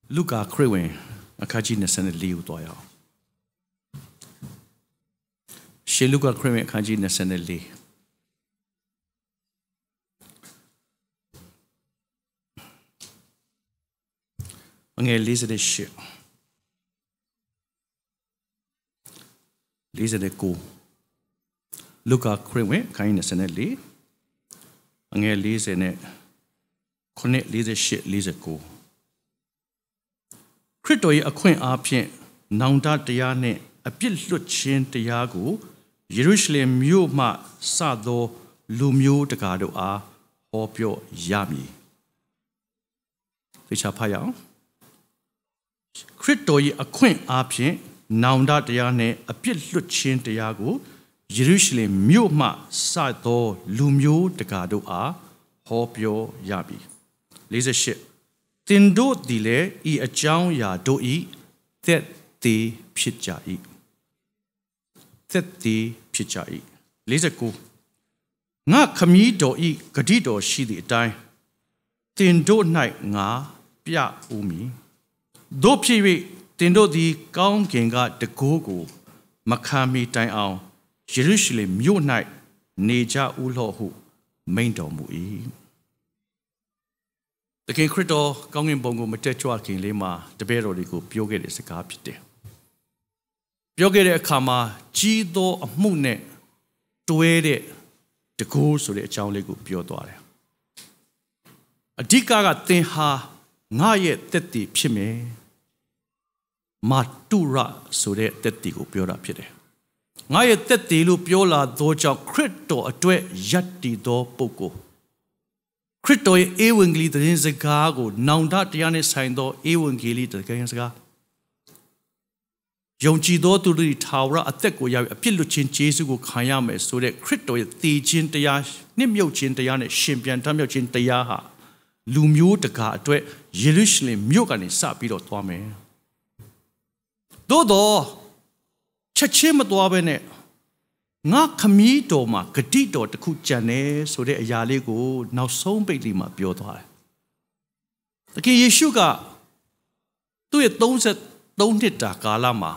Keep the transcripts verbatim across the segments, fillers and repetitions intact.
လူကာခရစ်ဝင်အခန်းကြီးနှစ်ဆယ်လေးကိုတွားရအောင်ရှေလူကာခရစ်ဝင်အခန်းကြီးနှစ်ဆယ်လေးအငယ်လေးဆယ်ရှစ်လေးဆယ်ကိုလူကာခရစ်ဝင်အခန်းကြီးနှစ်ဆယ်လေးအငယ်လေးဆယ်နဲ့ခုနှစ်လေးဆယ်ရှစ်လေးဆယ်ကိုခရစ်တော်ရဲ့အခွင့်အားဖြင့်နောင်တတရားနှင့်အပြစ်လွတ်ခြင်းတရားကိုယေရုရှလင်မြို့မှစသောလူမျိုးတကာတို့အားဟောပြောရမည်။သိချဖတ်ရအောင်ခရစ်တော်ရဲ့အခွင့်အားဖြင့်နောင်တတရားနှင့်အပြစ်လွတ်ခြင်းတရားကိုယေရုရှလင်မြို့မှစသောလူမျိုးတကာတို့အားဟောပြောရမည်။လေးဆယ်ရှစ်တင်တို့ဒီလေဤအကြောင်းအရာတို့ဤသက်သေးဖြစ်ကြ၏သက်သေးဖြစ်ကြ၏လေးဆယ်ကိုငါခမည်းတော်ဤဂတိတော်ရှိသည့်အတိုင်းတင်တို့၌ငါပြဦးမည်တို့ဖြစ်၍တင်တို့သည်ကောင်းကင်ကတကိုးကိုမခံမီတိုင်အောင်ယေရုရှလင်မြို့၌နေကြဦးလော့ဟုမိန့်တော်မူ၏တခင်ခရစ်တော်ကောင်းကင်ဘုံကိုမတက်ကြွခင်လေးမှာတပည့်တော်တွေကိုပြောခဲ့တဲ့စကားဖြစ်တယ်။ပြောခဲ့တဲ့အခါမှာကြီးသောအမှုနဲ့တွဲတဲ့တကိုးဆိုတဲ့အကြောင်းလေးကိုပြောသွားတယ်။အဓိကကသင်ဟာငါရဲ့တက်တည်ဖြစ်မယ်။မာတုရဆိုတဲ့တက်တည်ကိုပြောတာဖြစ်တယ်။ငါရဲ့တက်တည်လို့ပြောလာသောကြောင့်ခရစ်တော်အတွက်ယက်တည်သောပုဂ္ဂိုလ်ခရစ်တော်ရဲ့ဧဝံဂေလိသတင်းစကားကိုနောင်တတရားနဲ့ဆိုင်သောဧဝံဂေလိသတင်းစကားယုံကြည်သောသူတို့ထာဝရအသက်ကိုရပြီးအပြစ်လွတ်ခြင်းယေရှုကိုခံရမယ်ဆိုတဲ့ခရစ်တော်ရဲ့တည်ခြင်းတရားနှိမ့်မြုပ်ခြင်းတရားနဲ့ရှင်ပြန်ထမြောက်ခြင်းတရားဟာလူမျိုးတကာအတွက်ယေရုရှလင်မြို့ကနေစပြီးတော့သွားမယ်သို့တော့ချက်ချင်းမသွားဘဲနဲ့ငါခမည်းတော်မှာဂတိတော်တစ်ခုကြံတယ်ဆိုတဲ့အရာလေးကိုနောက်ဆုံးပိတ်လေးမှာပြောသွားတယ်။တကယ်ယေရှုကသူ့ရဲ့သုံးဆယ်သုံးနှစ်တာကာလမှာ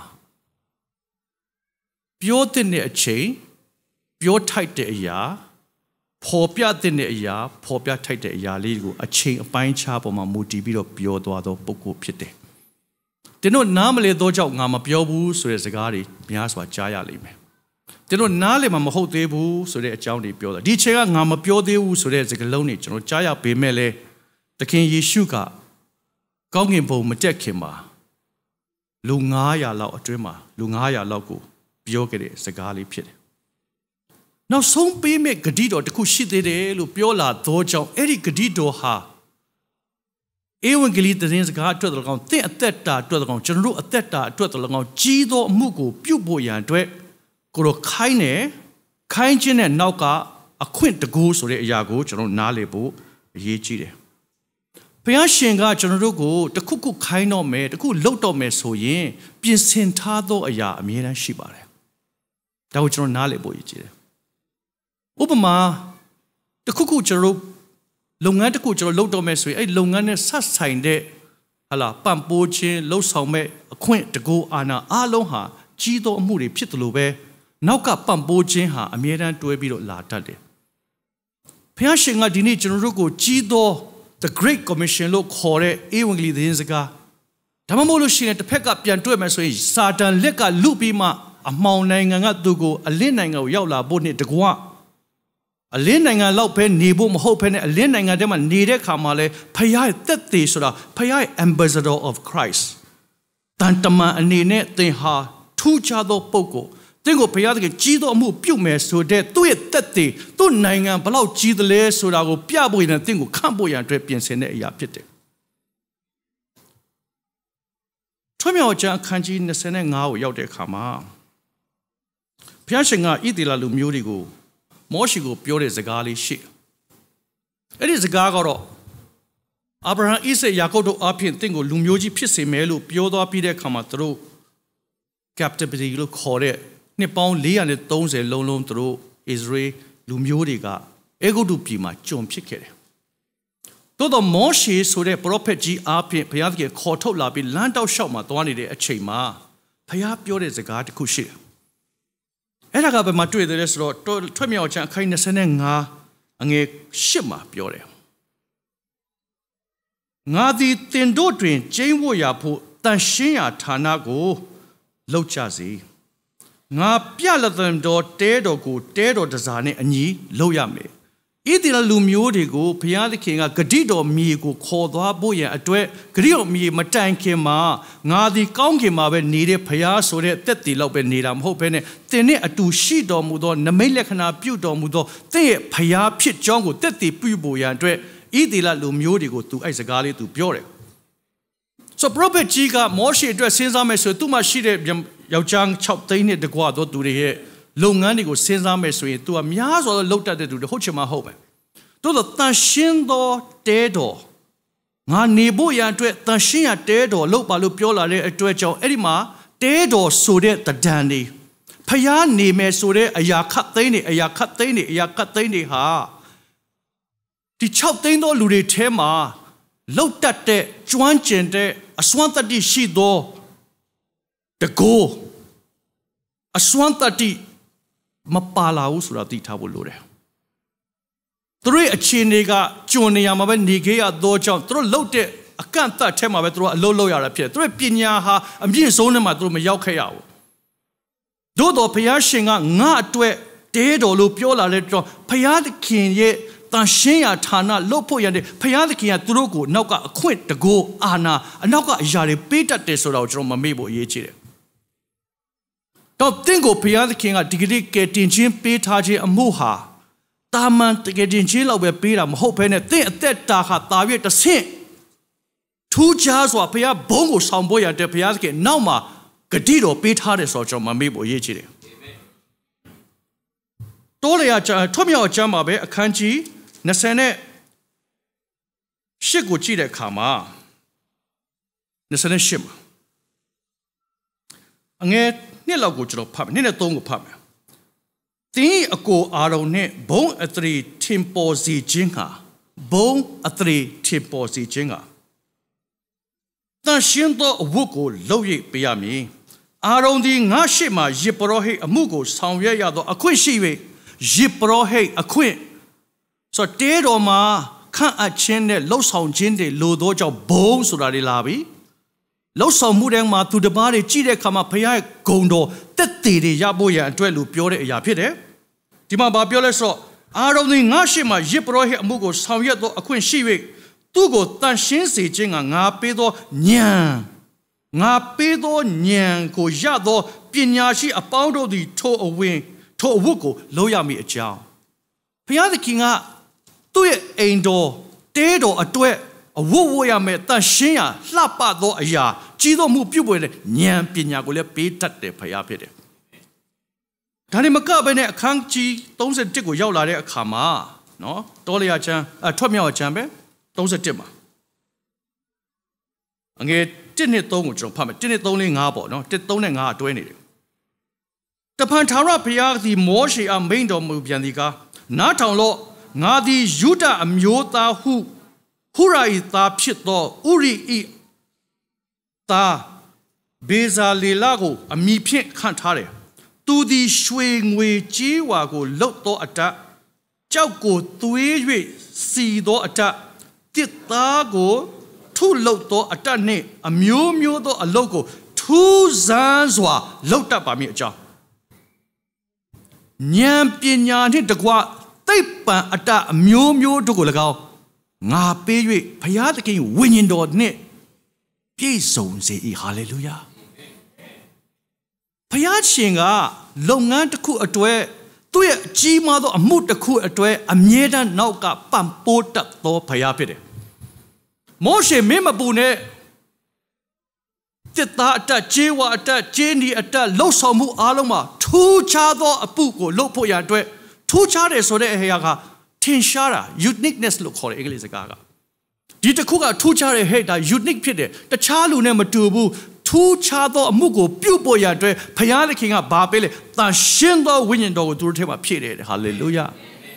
ပြောတဲ့အချိန်ပြောထိုက်တဲ့အရာပေါ်ပြတဲ့အရာပေါ်ပြထိုက်တဲ့အရာလေးကိုအချိန်အပိုင်းခြားပေါ်မှာမူတည်ပြီးတော့ပြောသွားသောပုဂ္ဂိုလ်ဖြစ်တယ်။ကျွန်တော်နားမလည်သောကြောင့်ငါမပြောဘူးဆိုတဲ့စကားတွေများစွာကြားရလိမ့်မယ်။ကျွန်တော်နားလည်မှာမဟုတ်သေးဘူးဆိုတဲ့အကြောင်းတွေပြောတာဒီချိန်ကငါမပြောသေးဘူးဆိုတဲ့စကားလုံးတွေကျွန်တော်ကြားရပေမဲ့လည်းသခင်ယေရှုကကောင်းကင်ဘုံမတက်ခင်မှာလူငါးရာလောက်အတွင်းမှာလူငါးရာလောက်ကိုပြောခဲ့တဲ့စကားလေးဖြစ်တယ်။နောက်ဆုံးပေးမဲ့ဂတိတော်တစ်ခုရှိသေးတယ်လို့ပြောလာသောကြောင့်အဲ့ဒီဂတိတော်ဟာဧဝံဂေလိသတင်းစကားအတွက်တကောင်တင့်အသက်တာအတွက်တကောင်ကျွန်တော်တို့အသက်တာအတွက်တကောင်ကြီးသောအမှုကိုပြုဖို့ရန်အတွက်ကိုယ်ခိုင်းနေခိုင်းခြင်းနဲ့နောက်ကအခွင့်တကူဆိုတဲ့အရာကိုကျွန်တော်နားလည်ဖို့အရေးကြီးတယ်။ဘုရားရှင်ကကျွန်တော်တို့ကိုတခုခုခိုင်းတော့မယ်တခုလှုပ်တော့မယ်ဆိုရင်ပြင်ဆင်ထားသောအရာအမြဲတမ်းရှိပါတယ်။ဒါကိုကျွန်တော်နားလည်ဖို့အရေးကြီးတယ်။ဥပမာတခုခုကျွန်တော်တို့လုပ်ငန်းတခုကျွန်တော်လုပ်တော့မယ်ဆိုရင်အဲ့လုပ်ငန်းနဲ့ဆက်ဆိုင်တဲ့ဟာလာပံ့ပိုးခြင်းလှုပ်ဆောင်မဲ့အခွင့်တကူအာဏာအားလုံးဟာကြီးသောအမှုတွေဖြစ်တယ်လို့ပဲနောက်ကပံ့ပိုးခြင်းဟာအမြဲတမ်းတွဲပြီးတော့လာတတ်တယ်။ဘုရားရှင်ကဒီနေ့ကျွန်တော်တို့ကိုကြီးသော the great commission လို့ခေါ်တဲ့ဧဝံဂေလိသတင်းစကားဒါမှမဟုတ်လို့ရှိရင်တစ်ဖက်ကပြန်တွေ့မယ်ဆိုရင်စာတန်လက်ကလူပြီးမှအမှောင်နိုင်ငံကသူကိုအလင်းနိုင်ငံကိုရောက်လာဖို့နဲ့တကွအလင်းနိုင်ငံလောက်ပဲနေဖို့မဟုတ်ဘဲနဲ့အလင်းနိုင်ငံထဲမှာနေတဲ့ခါမှာလဲဖခင်ရဲ့သက်သေဆိုတာဖခင်ရဲ့ ambassador of Christ တန်တမန်အနေနဲ့သင်ဟာထူးခြားသောပုဂ္ဂိုလ်တင်းကိုဘုရားသခင်ကြီးသောအမှုပြုမယ်ဆိုတဲ့သူ့ရဲ့သက်သေသူ့နိုင်ငံဘလောက်ကြီးသလဲဆိုတာကိုပြဖို့ရင်တင်းကိုခန့်ဖို့ရန်အတွက်ပြင်ဆင်တဲ့အရာဖြစ်တယ်။ထွေးမြောက်ကျမ်းအခန်းကြီးနှစ်ဆယ်ငါးကိုရောက်တဲ့အခါမှာဘုရားရှင်ကဣသရေလလူမျိုးတွေကိုမောရှေကိုပြောတဲ့စကားလေးရှိ။အဲ့ဒီစကားကတော့အာဗြဟံဣဇက်ယာကုပ်တို့အပြင်တင်းကိုလူမျိုးကြီးဖြစ်စေမယ်လို့ပြောသွားပြီးတဲ့အခါမှာသူတို့ captivity လို့ခေါ်တဲ့နှစ်ပေါင်းလေးရာသုံးဆယ်လုံးလုံးသူတို့ဣသရေလလူမျိုးတွေကအေဂုတ္တုပြည်မှာကျွန်ဖြစ်ခဲ့တယ်။多到摩西所的 prophet ကြီးအားဖြင့်ဘုရားသခင်ခေါ်ထုတ်လာပြီးလမ်းတောက်လျှောက်မှာသွားနေတဲ့အချိန်မှာဘုရားပြောတဲ့စကားတစ်ခုရှိတယ်။အဲ့ဒါကဘယ်မှာတွေ့တယ်လဲဆိုတော့ထွက်မြောက်ခြင်းအခန်း၂၅အငယ်၈မှာပြောတယ်။ငါသည်တင်တို့တွင်ကျိန်းဝတ်ရာဖို့တန်ရှင်းရာဌာနကိုလှုပ်ကြစေ။ငါပြလက်themတော်တဲတော်ကိုတဲတော်တစားနဲ့အညီလှုပ်ရမယ်။ဣသရေလလူမျိုးတွေကိုဘုရားသခင်ကဂတိတော်မြေကိုခေါ်သွားဖို့ရန်အတွက်ဂတိတော်မြေမတိုင်ခင်မှာငါဒီကောင်းကင်မှာပဲနေတဲ့ဘုရားဆိုတဲ့တက်တည်လောက်ပဲနေတာမဟုတ်ဘဲနဲ့တင်နဲ့အတူရှိတော်မူသောနမိတ်လက္ခဏာပြုတော်မူသောတင့်ရဲ့ဘုရားဖြစ်ကြောင်းကိုတက်တည်ပြုဖို့ရန်အတွက်ဣသရေလလူမျိုးတွေကိုသူအဲ့စကားလေးသူပြောတယ်။ So prophet ကြီးကမောရှေအတွက်စဉ်းစားမယ်ဆိုရင်သူမှရှိတဲ့ယောက်ျား၆သိန်းနဲ့တကွာသောသူတွေရဲ့လုပ်ငန်းတွေကိုစဉ်းစားမယ်ဆိုရင် तू ကများစွာသောလောက်တတ်တဲ့သူတွေဟုတ်ချင်မှဟုတ်မယ်။တိုးတော့တန်ရှင်းသောတဲတော်ငါနေဖို့ရန်အတွက်တန်ရှင်းရတဲတော်လောက်ပါလို့ပြောလာတဲ့အတွက်ကြောင့်အဲ့ဒီမှာတဲတော်ဆိုတဲ့တဒံတွေဖျားနေမယ်ဆိုတဲ့အရာခတ်သိမ်းနေအရာခတ်သိမ်းနေအရာခတ်သိမ်းနေဟာဒီ၆သိန်းသောလူတွေထဲမှာလောက်တတ်တဲ့ကျွမ်းကျင်တဲ့အစွမ်းတတ္တိရှိသောတကောအစွမ်းတတ္တိမပါလာဘူးဆိုတာသိထားဖို့လိုတယ်သူတို့အခြေအနေကကျွန်နေရမှာပဲနေခဲ့ရတော့ကြောင့်သူတို့လှုပ်တဲ့အကန့်အသတ်ထဲမှာပဲသူတို့အလုပ်လုပ်ရတာဖြစ်တယ်သူတို့ပညာဟာအမြင့်ဆုံးနဲ့မှသူတို့မရောက်ခဲ့ရဘူးသို့တော်ဘုရားရှင်ကငါအတွက်တဲတော်လို့ပြောလာတဲ့တော့ဘုရားသခင်ရဲ့တန်ရှင်းရာဌာနလှုပ်ဖို့ရတဲ့ဘုရားသခင်ကသူတို့ကိုနောက်ကအခွင့်တကောအာနာအနောက်ကအရာတွေပေးတတ်တယ်ဆိုတော့ကျွန်တော်မမေ့ဖို့အရေးကြီးတယ်တော့တင့်ကိုဘုရားသခင်ကဒီကနေ့ကဲတင်ချင်းပေးထားခြင်းအမှုဟာတာမန်တကယ်တင်ချင်းလောက်ပဲပေးတာမဟုတ်ဘဲနဲ့တင့်အသက်တာဟာတာပြည့်တစ်ဆင့်ထူးခြားစွာဘုရားဘုန်းကိုဆောင်ပေါ်ရတဲ့ဘုရားသခင်နောက်မှာဂတိတော်ပေးထားတယ်ဆိုတော့ကျွန်တော်မမေ့ဖို့အရေးကြီးတယ်တိုးရရထွတ်မြောက်အကျမ်းမှာပဲအခန်းကြီး၂၈ကိုကြည့်တဲ့အခါမှာ၂၈မှာအငယ်နှစ်လောက်ကိုကျွန်တော်ဖတ်မယ်နှစ်နဲ့သုံးကိုဖတ်မယ်တင်းအကိုအာရုံနဲ့ဘုံအသရေထင်ပေါ်စီခြင်းဟာဘုံအသရေထင်ပေါ်စီခြင်းဟာတန်ရှင်းသောအဝတ်ကိုလှုပ်ရိပ်ပေးရမည်အာရုံဒီငါရှိမှယေပရောဟိတ်အမှုကိုဆောင်ရွက်ရသောအခွင့်ရှိ၍ယေပရောဟိတ်အခွင့်ဆိုတဲတော်မှာခန့်အပ်ခြင်းနဲ့လှုပ်ဆောင်ခြင်းတွေလိုသောကြောင့်ဘုံဆိုတာတွေလာပြီလှုပ်ဆောင်မှုတိုင်းမှာသူတစ်ပါးတွေကြည့်တဲ့အခါမှာဘုရားရဲ့ဂုဏ်တော်တက်တည်တွေရဖို့ရန်အတွက်လို့ပြောတဲ့အရာဖြစ်တယ်ဒီမှာဘာပြောလဲဆိုတော့အာရုံဒီငါရှိမှယေပရောဟိတ်အမှုကိုဆောင်ရွက်သောအခွင့်ရှိ၍သူ့ကိုတန်ရှင်းစေခြင်းကငါပေးသောဉာဏ်ငါပေးသောဉာဏ်ကိုရသောပညာရှိအပေါင်းတို့သည်ထိုအဝင်ထိုအဝတ်ကိုလုပ်ရမည်အကြောင်းဘုရားသခင်ကသူ့ရဲ့အိမ်တော်တဲတော်အတွက်အဝတ်ဝတ်ရမယ်တန်ရှင်းရလှပသောအရာကြီးသောမှုပြုပွေတဲ့ဉာဏ်ပညာကိုလည်းပေးတတ်တယ်ဘုရားဖြစ်တယ်ဒါနဲ့မကဘဲနဲ့အခန်းကြီး၃၁ကိုရောက်လာတဲ့အခါမှာနော်တောလျာချမ်းအထွက်မြောက်ချမ်းပဲ၃၁မှာအငယ်၁နဲ့၃ကိုကျွန်တော်ဖတ်မယ်၁နဲ့၃လေး၅ပေါ့နော်၁ ၃နဲ့၅အတွဲနေတယ်တပန်ထာဝရဘုရားသည်မောရှေအားမိန့်တော်မူပြန်သည်ကားနားထောင်လော့ငါသည်ယုဒအမျိုးသားဟုဟုရာဤသားဖြစ်သောဥရိဤသားဘေဇာလေလကိုအမိဖြင့်ခန့်ထားတယ်သူသည်ရွှေငွေကြေးဝါကိုလှုပ်သောအတတ်ကြောက်ကိုသွေး၍စီသောအတတ်တစ်သားကိုထုလှုပ်သောအတတ်နှင့်အမျိုးမျိုးသောအလုပ်ကိုထူးဆန်းစွာလှုပ်တတ်ပါမည်အကြောင်းဉာဏ်ပညာနှင့်တကွသိပ္ပံအတတ်အမျိုးမျိုးတို့ကို၎င်းငါပေး၍ဘုရားသခင်ဝိညာဉ်တော်နှင့်ပြည့်စုံစေ၏ဟာလေလုယာဘုရားရှင်ကလုပ်ငန်းတစ်ခုအတွက်သူ့ရဲ့အကြီးမားသောအမှုတစ်ခုအတွက်အမြဲတမ်းနောက်ကပံ့ပိုးတတ်သောဘုရားဖြစ်တယ်မောရှေမင်းမပူနဲ့တစ်သားအတတ်ကျေးဝါအတတ်ကျေးနီအတတ်လှုပ်ဆောင်မှုအားလုံးမှာထူးခြားသောအပုကိုလှုပ်ဖို့ရအတွက်ထူးခြားတယ်ဆိုတဲ့အရာကထင်ရှားတာ uniqueness လို့ခေါ်တယ်အင်္ဂလိပ်စကားကဒီတစ်ခုကထူးခြားတဲ့ဟဲ့ဒါ unique ဖြစ်တယ်တခြားလူနဲ့မတူဘူးထူးခြားသောအမှုကိုပြုဖို့ရအတွက်ဘုရားသခင်ကဘာပေးလဲတန်ရှင်းသောဝိညာဉ်တော်ကိုသူတို့ထဲမှာဖြည့်တယ်ဟာလေလုယာ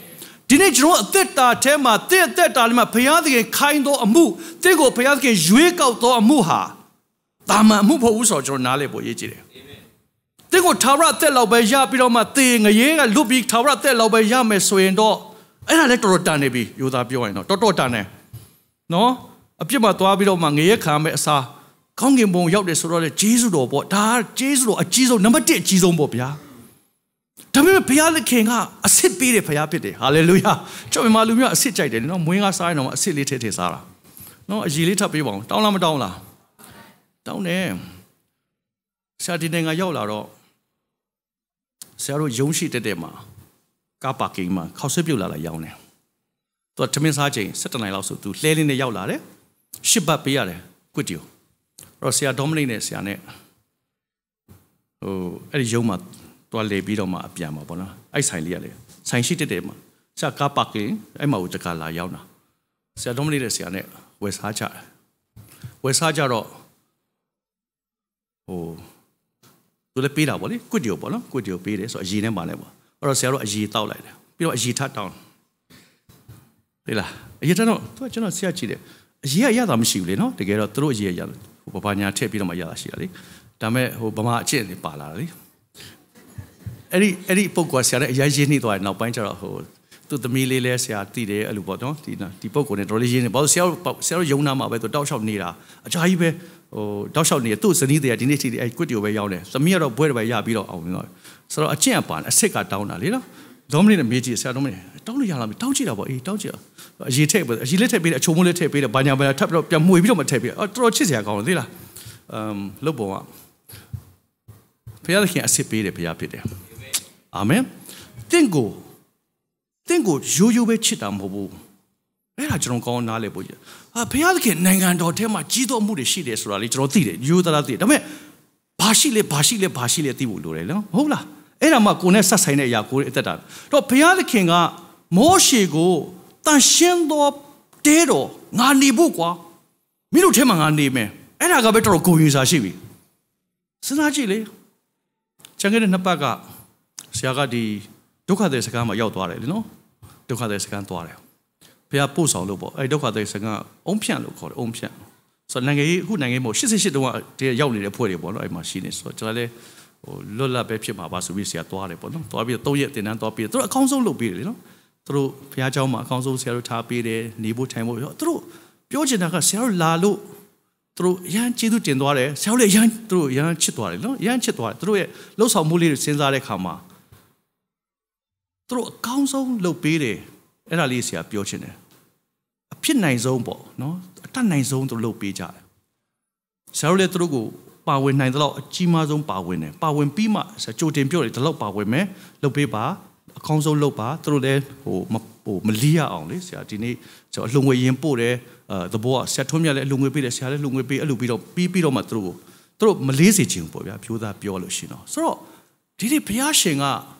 ဒီနေ့ကျွန်တော်အသက်တာထဲမှာတဲ့အသက်တာလေးမှာဘုရားသခင်ခိုင်းသောအမှုတဲ့ကိုဘုရားသခင်ရွေးကောက်သောအမှုဟာတာမန်အမှုဖို့ဦးဆိုကျွန်တော်နားလည်ဖို့ရည်ကြည်တယ်တဲ့ကိုထာဝရအသက်လောက်ပဲရပြီးတော့မှသေငရဲကလွတ်ပြီးထာဝရအသက်လောက်ပဲရမယ်ဆိုရင်တော့အဲ့ဒါလည်းတော်တော်တန်နေပြီယူသားပြောရင်တော့တော်တော်တန်နေနော်အပြစ်မှာသွားပြီးတော့မှငရဲခံမယ်အစားကောင်းကင်ဘုံရောက်တယ်ဆိုတော့လေဂျေဇုတော်ပေါ့ဒါဂျေဇုတော်အကြီးဆုံးနံပါတ်တစ်အကြီးဆုံးပေါ့ဗျာဒါပေမဲ့ဘုရားသခင်ကအစ်စ်ပေးတယ်ဘုရားဖြစ်တယ်ဟာလေလုယာကျွန်တော်မြန်မာလူမျိုးအစ်စ်ကြိုက်တယ်နော်မွေးကားစားရင်တော့အစ်စ်လေးထည့်ထည့်စားတာနော်အကြီးလေးထပ်ပေးပါအောင်တောင်းလားမတောင်းလားတောင်းတယ်ဆရာဒီနိုင်ငံရောက်လာတော့ဆရာတို့ယုံရှိတက်တဲ့မှာကားပါကင်မှာခောက်ဆွဲပြုတ်လာလာရောင်းတယ်သူကထမင်းစားချိန်၁၇နိုင်လောက်ဆိုသူလှဲလေးနဲ့ရောက်လာတယ်ရှစ်ဘတ်ပေးရတယ်ကွစ်တီယိုအဲ့တော့ဆရာဒေါမနိတ်နဲ့ဆရာနဲ့ဟိုအဲ့ဒီယုံမှာတွားလေပြီးတော့မှအပြန်ပါပေါ့နော်အဲ့ဆိုင်လေးရတယ်ဆိုင်ရှိတက်တယ်မှာဆရာကားပါကင်အဲ့မှာကိုတကလာရောက်တာဆရာဒေါမနိတ်နဲ့ဆရာနဲ့ဝယ်စားကြတယ်ဝယ်စားကြတော့ဟိုသူလည်းပေးတာပေါ့လေကွစ်တီယိုပေါ့နော်ကွစ်တီယိုပေးတယ်ဆိုတော့အရည်နဲ့ပါနဲ့ပေါ့အဲ့တော့ဆရာတို့အရည်တောက်လိုက်တယ်ပြီးတော့အရည်ထတောင်းလေလားအရည်တော့သူကကျွန်တော်ဆရာကြည့်တယ်အရည်ကရတာမရှိဘူးလေနော်တကယ်တော့သူတို့အရည်ရရတယ်ဟိုဘာညာထည့်ပြီးတော့မှရတာရှိတာလေဒါမဲ့ဟိုဗမာအကျင့်တွေပါလာတယ်လေအဲ့ဒီအဲ့ဒီပုတ်ကွာဆရာလည်းအရင်ရင်းနှီးသွားတယ်နောက်ပိုင်းကျတော့ဟိုသူသမီးလေးလဲဆရာတည်တယ်အဲ့လိုပေါ့နော်ဒီဒီပုတ်ကိုနဲ့တော်လေးရင်းနေဘာလို့ဆရာဆရာတို့ယုံနာမှာပဲသူတောက်လျှောက်နေတာအကြာကြီးပဲဟိုတောက်လျှောက်နေသူ့ဇနီးတွေကဒီနေ့ထိအဲ့ကွစ်တီယိုပဲရောက်တယ်သမီးကတော့ဘွဲတွေပဲရပြီးတော့အောင်ပြီးတော့ဆိုတော့အကျင့်ပါအစ်စ်ကတောင်းတာလေနော်ဒေါမနစ်နဲ့မေးကြည့်ဆရာဒေါမနစ်တောင်းလို့ရလားတောင်းကြည့်တာပေါ့အေးတောင်းကြည့်အရေးထည့်အရေးလက်ထည့်ပေးတယ်အချုံမိုးလက်ထည့်ပေးတယ်ဘာညာဘာညာထပ်ပြီးတော့ပြန်မှွေပြီးတော့မထည့်ပေးအော်တော်တော်ချစ်စရာကောင်းတယ်သိလားအမ်လုတ်ပေါ်ကဘုရားသခင်အစ်စ်ပေးတယ်ဘုရားဖြစ်တယ်အာမင်တင့်ကိုတင့်ကိုရိုးရိုးပဲချစ်တာမဟုတ်ဘူးအဲ့ဒါကျွန်တော်ကောင်းနားလေပို့ကြီးဟာဘုရားသခင်နိုင်ငံတော်ထဲမှာကြီးသောမှုတွေရှိတယ်ဆိုတာလေကျွန်တော်သိတယ်ရိုးသားသားသိတယ်ဒါပေမဲ့ဘာရှိလဲဘာရှိလဲဘာရှိလဲသိဖို့လိုတယ်နော်ဟုတ်လားအဲ့ဒါမှကိုယ်နဲ့ဆက်ဆိုင်တဲ့အရာကိုယ်အသက်တာတော့ဘုရားသခင်ကမောရှေကိုတန်ရှင်းသောတဲတော်ငါနေဖို့ကွာမင်းတို့ထဲမှာငါနေမယ်အဲ့ဒါကပဲတော်တော်ကိုယ်ရင်စားရှိပြီစဉ်းစားကြည့်လေကျန်ခဲ့တဲ့နှစ်ပတ်ကဆရာကဒီဒုက္ခသည်စခန်းမှာရောက်သွားတယ်လေနော်ဒုက္ခသည်စခန်းသွားတယ်ဘုရားပို့ဆောင်လို့ပေါ့အဲ့ဒုက္ခသည်စခန်းအုံဖြန့်လို့ခေါ်တယ်အုံဖြန့်ဆိုတော့နိုင်ငံရေးအခုနိုင်ငံရေးမို့၈၈တုန်းကတည်းရောက်နေတဲ့ဖွဲ့တွေပေါ့နော်အဲ့မှာရှိနေဆိုတော့ကျွန်တော်လည်းဟိုလွတ်လပ်ပဲဖြစ်မှာပါဆိုပြီးဆရာသွားတယ်ပေါ့နော်သွားပြီးတော့၃ရက်တင်တန်းသွားပြီးသူတို့အကောင်းဆုံးလုပ်ပေးတယ်လေနော်သူတို့ဘုရားကျောင်းမှာအကောင်းဆုံးဆရာတို့ထားပေးတယ်နေဖို့ထိုင်ဖို့သူတို့ပြောချင်တာကဆရာတို့လာလို့သူတို့ရမ်းကျေးဇူးတင်သွားတယ်ဆရာတို့လည်းရမ်းသူတို့ရမ်းချစ်သွားတယ်နော်ရမ်းချစ်သွားတယ်သူတို့ရဲ့လှုပ်ဆောင်မှုလေးတွေစဉ်းစားတဲ့အခါမှာသူတို့အကောင်းဆုံးလုပ်ပေးတယ်အဲ့ဒါလေးဆရာပြောချင်တယ်အဖြစ်နိုင်ဆုံးပေါ့နော်အတတ်နိုင်ဆုံးသူတို့လုပ်ပေးကြတယ်ဆရာတို့လည်းသူတို့ကိုပါဝင်နိုင်တဲ့လောက်အကြီးမားဆုံးပါဝင်တယ်ပါဝင်ပြီးမှကြိုတင်ပြောတယ်ဒီလောက်ပါဝင်မယ်လုပ်ပေးပါအကောင်းဆုံးလုပ်ပါသူတို့လည်းဟိုဟိုမလီးရအောင်လေဆရာဒီနေ့ကျွန်တော်အလှငွေရင်ပို့တယ်အဲသဘောကဆရာထွန်းမြတ်လည်းအလှငွေပေးတယ်ဆရာလည်းလှငွေပေးအဲ့လိုပြီးတော့ပြီးပြီးတော့မှသူတို့ကိုသူတို့မလေးစေချင်ဘူးပေါ့ဗျာပြောသားပြောလို့ရှိရင်တော့ဆိုတော့ဒီနေ့ဘုရားရှင်က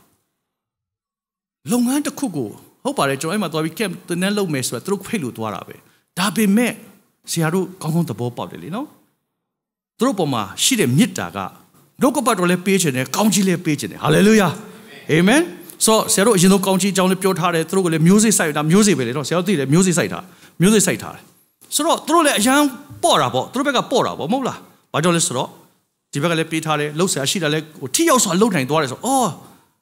လုပ်ငန်းတစ်ခုကိုဟုတ်ပါတယ်ကျွန်တော်အဲ့မှာသွားပြီးကက်တန်းလုပ်မယ်ဆိုတော့သူတို့ဖိတ်လို့သွားတာပဲဒါပေမဲ့ဆရာတို့ကောင်းကောင်းသဘောပေါက်တယ်လေနော်သူတို့ပေါ်မှာရှိတဲ့မေတ္တာကဒုက္ခပတ်တော်လည်းပေးခြင်းနဲ့ကောင်းချီးလည်းပေးခြင်းနဲ့ဟာလေလုယာအာမင်ဆိုဆရာတို့အရင်ဆုံးကောင်းချီးအကြောင်းလေးပြောထားတယ်သူတို့ကလည်းမျိုးစေ့စိုက်တာမျိုးစေ့ပဲလေတော့ဆရာတို့သိတယ်မျိုးစေ့စိုက်တာမျိုးစေ့စိုက်ထားတယ်ဆိုတော့သူတို့လည်းအရန်ပေါ့တာပေါ့သူတို့ဘက်ကပေါ့တာပေါ့မဟုတ်လားဘာကြောင့်လဲဆိုတော့ဒီဘက်ကလည်းပေးထားတယ်လှုပ်ဆရာရှိတာလည်းဟိုထိရောက်စွာလှုပ်နိုင်သွားတယ်ဆိုအော်ဣ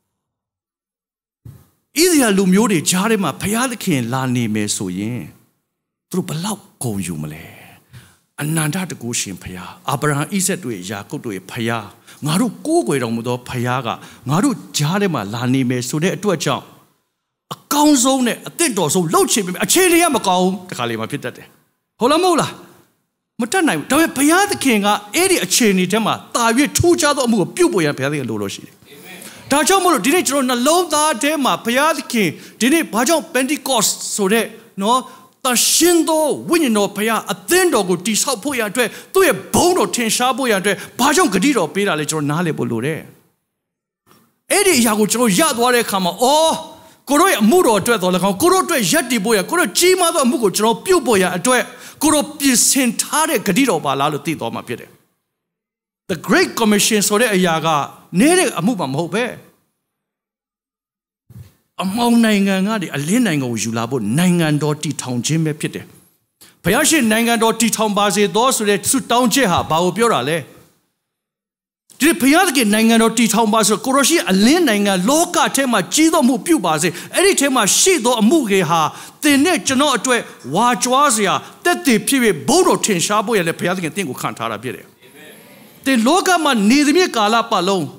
သရေလလူမျိုးတွေကြားထဲမှာဘုရားသခင်လာနေမယ်ဆိုရင်သူတို့ဘလောက်ဂုဏ်ယူမလဲအနန္တတကုရှင်ဖယားအာဗြဟံဣဇက်တို့ယာကုပ်တို့ရဲ့ဖယားငါတို့ကိုးကွယ်တော်မူသောဖယားကငါတို့ကြားထဲမှာလာနေမယ်ဆိုတဲ့အတွက်ကြောင့်အကောင်းဆုံးနဲ့အသင့်တော်ဆုံးလှုပ်ချင်ပေမဲ့အခြေအနေကမကောင်းဘူးတခါလေမှဖြစ်တတ်တယ်ဟုတ်လားမဟုတ်လားမတတ်နိုင်ဘူးဒါပေမဲ့ဘုရားသခင်ကအဲ့ဒီအခြေအနေထဲမှာတာ၍ထူးခြားသောအမှုကိုပြုတ်ပေါ်ရန်ဘုရားသခင်လိုလို့ရှိတယ်ဒါကြောင့်မလို့ဒီနေ့ကျွန်တော်နှလုံးသားထဲမှာဘုရားသခင်ဒီနေ့ဘာကြောင့် Pentecost ဆိုတဲ့နော်တရှင်တော်ဝိညာဉ်တော်ဘုရားအသင်းတော်ကိုတိဆောက်ဖို့ရအတွက်သူ့ရဲ့ဘုန်းတော်ထင်ရှားဖို့ရအတွက်ဘာကြောင့်ဂတိတော်ပေးတာလဲကျွန်တော်နားလည်ဖို့လိုတယ်အဲ့ဒီအရာကိုကျွန်တော်ရသွားတဲ့အခါမှာအော်ကိုတို့ရဲ့အမှုတော်အတွက်တော်လည်းကောင်းကိုတို့အတွက်ရက်တည်ဖို့ရကိုတို့ကြီးမားသောအမှုကိုကျွန်တော်ပြုတ်ဖို့ရအတွက်ကိုတို့ပြင်ဆင်ထားတဲ့ဂတိတော်ပါလားလို့သိတော်မှာဖြစ်တယ် The Great Commission ဆိုတဲ့အရာကနေတဲ့အမှုမှမဟုတ်ပဲ among Nanga, the Alinango Julabo, Nangan Doti Town Jim Pite. Payashi Nangan Doti Town Bazi, those who let suit down Jeha, Bao Biorale. Did Payaki Nangan Doti Town Bazo, Koroshi, Alinanga, Loka Tema, Chido Mupu Bazi, any Tema, Shido Mugeha, the net Jano to Wajwazia, that the period Bodo Tin Shabu and the Payaki thing who can't have a bit. The Loka man needs me Kalapa alone.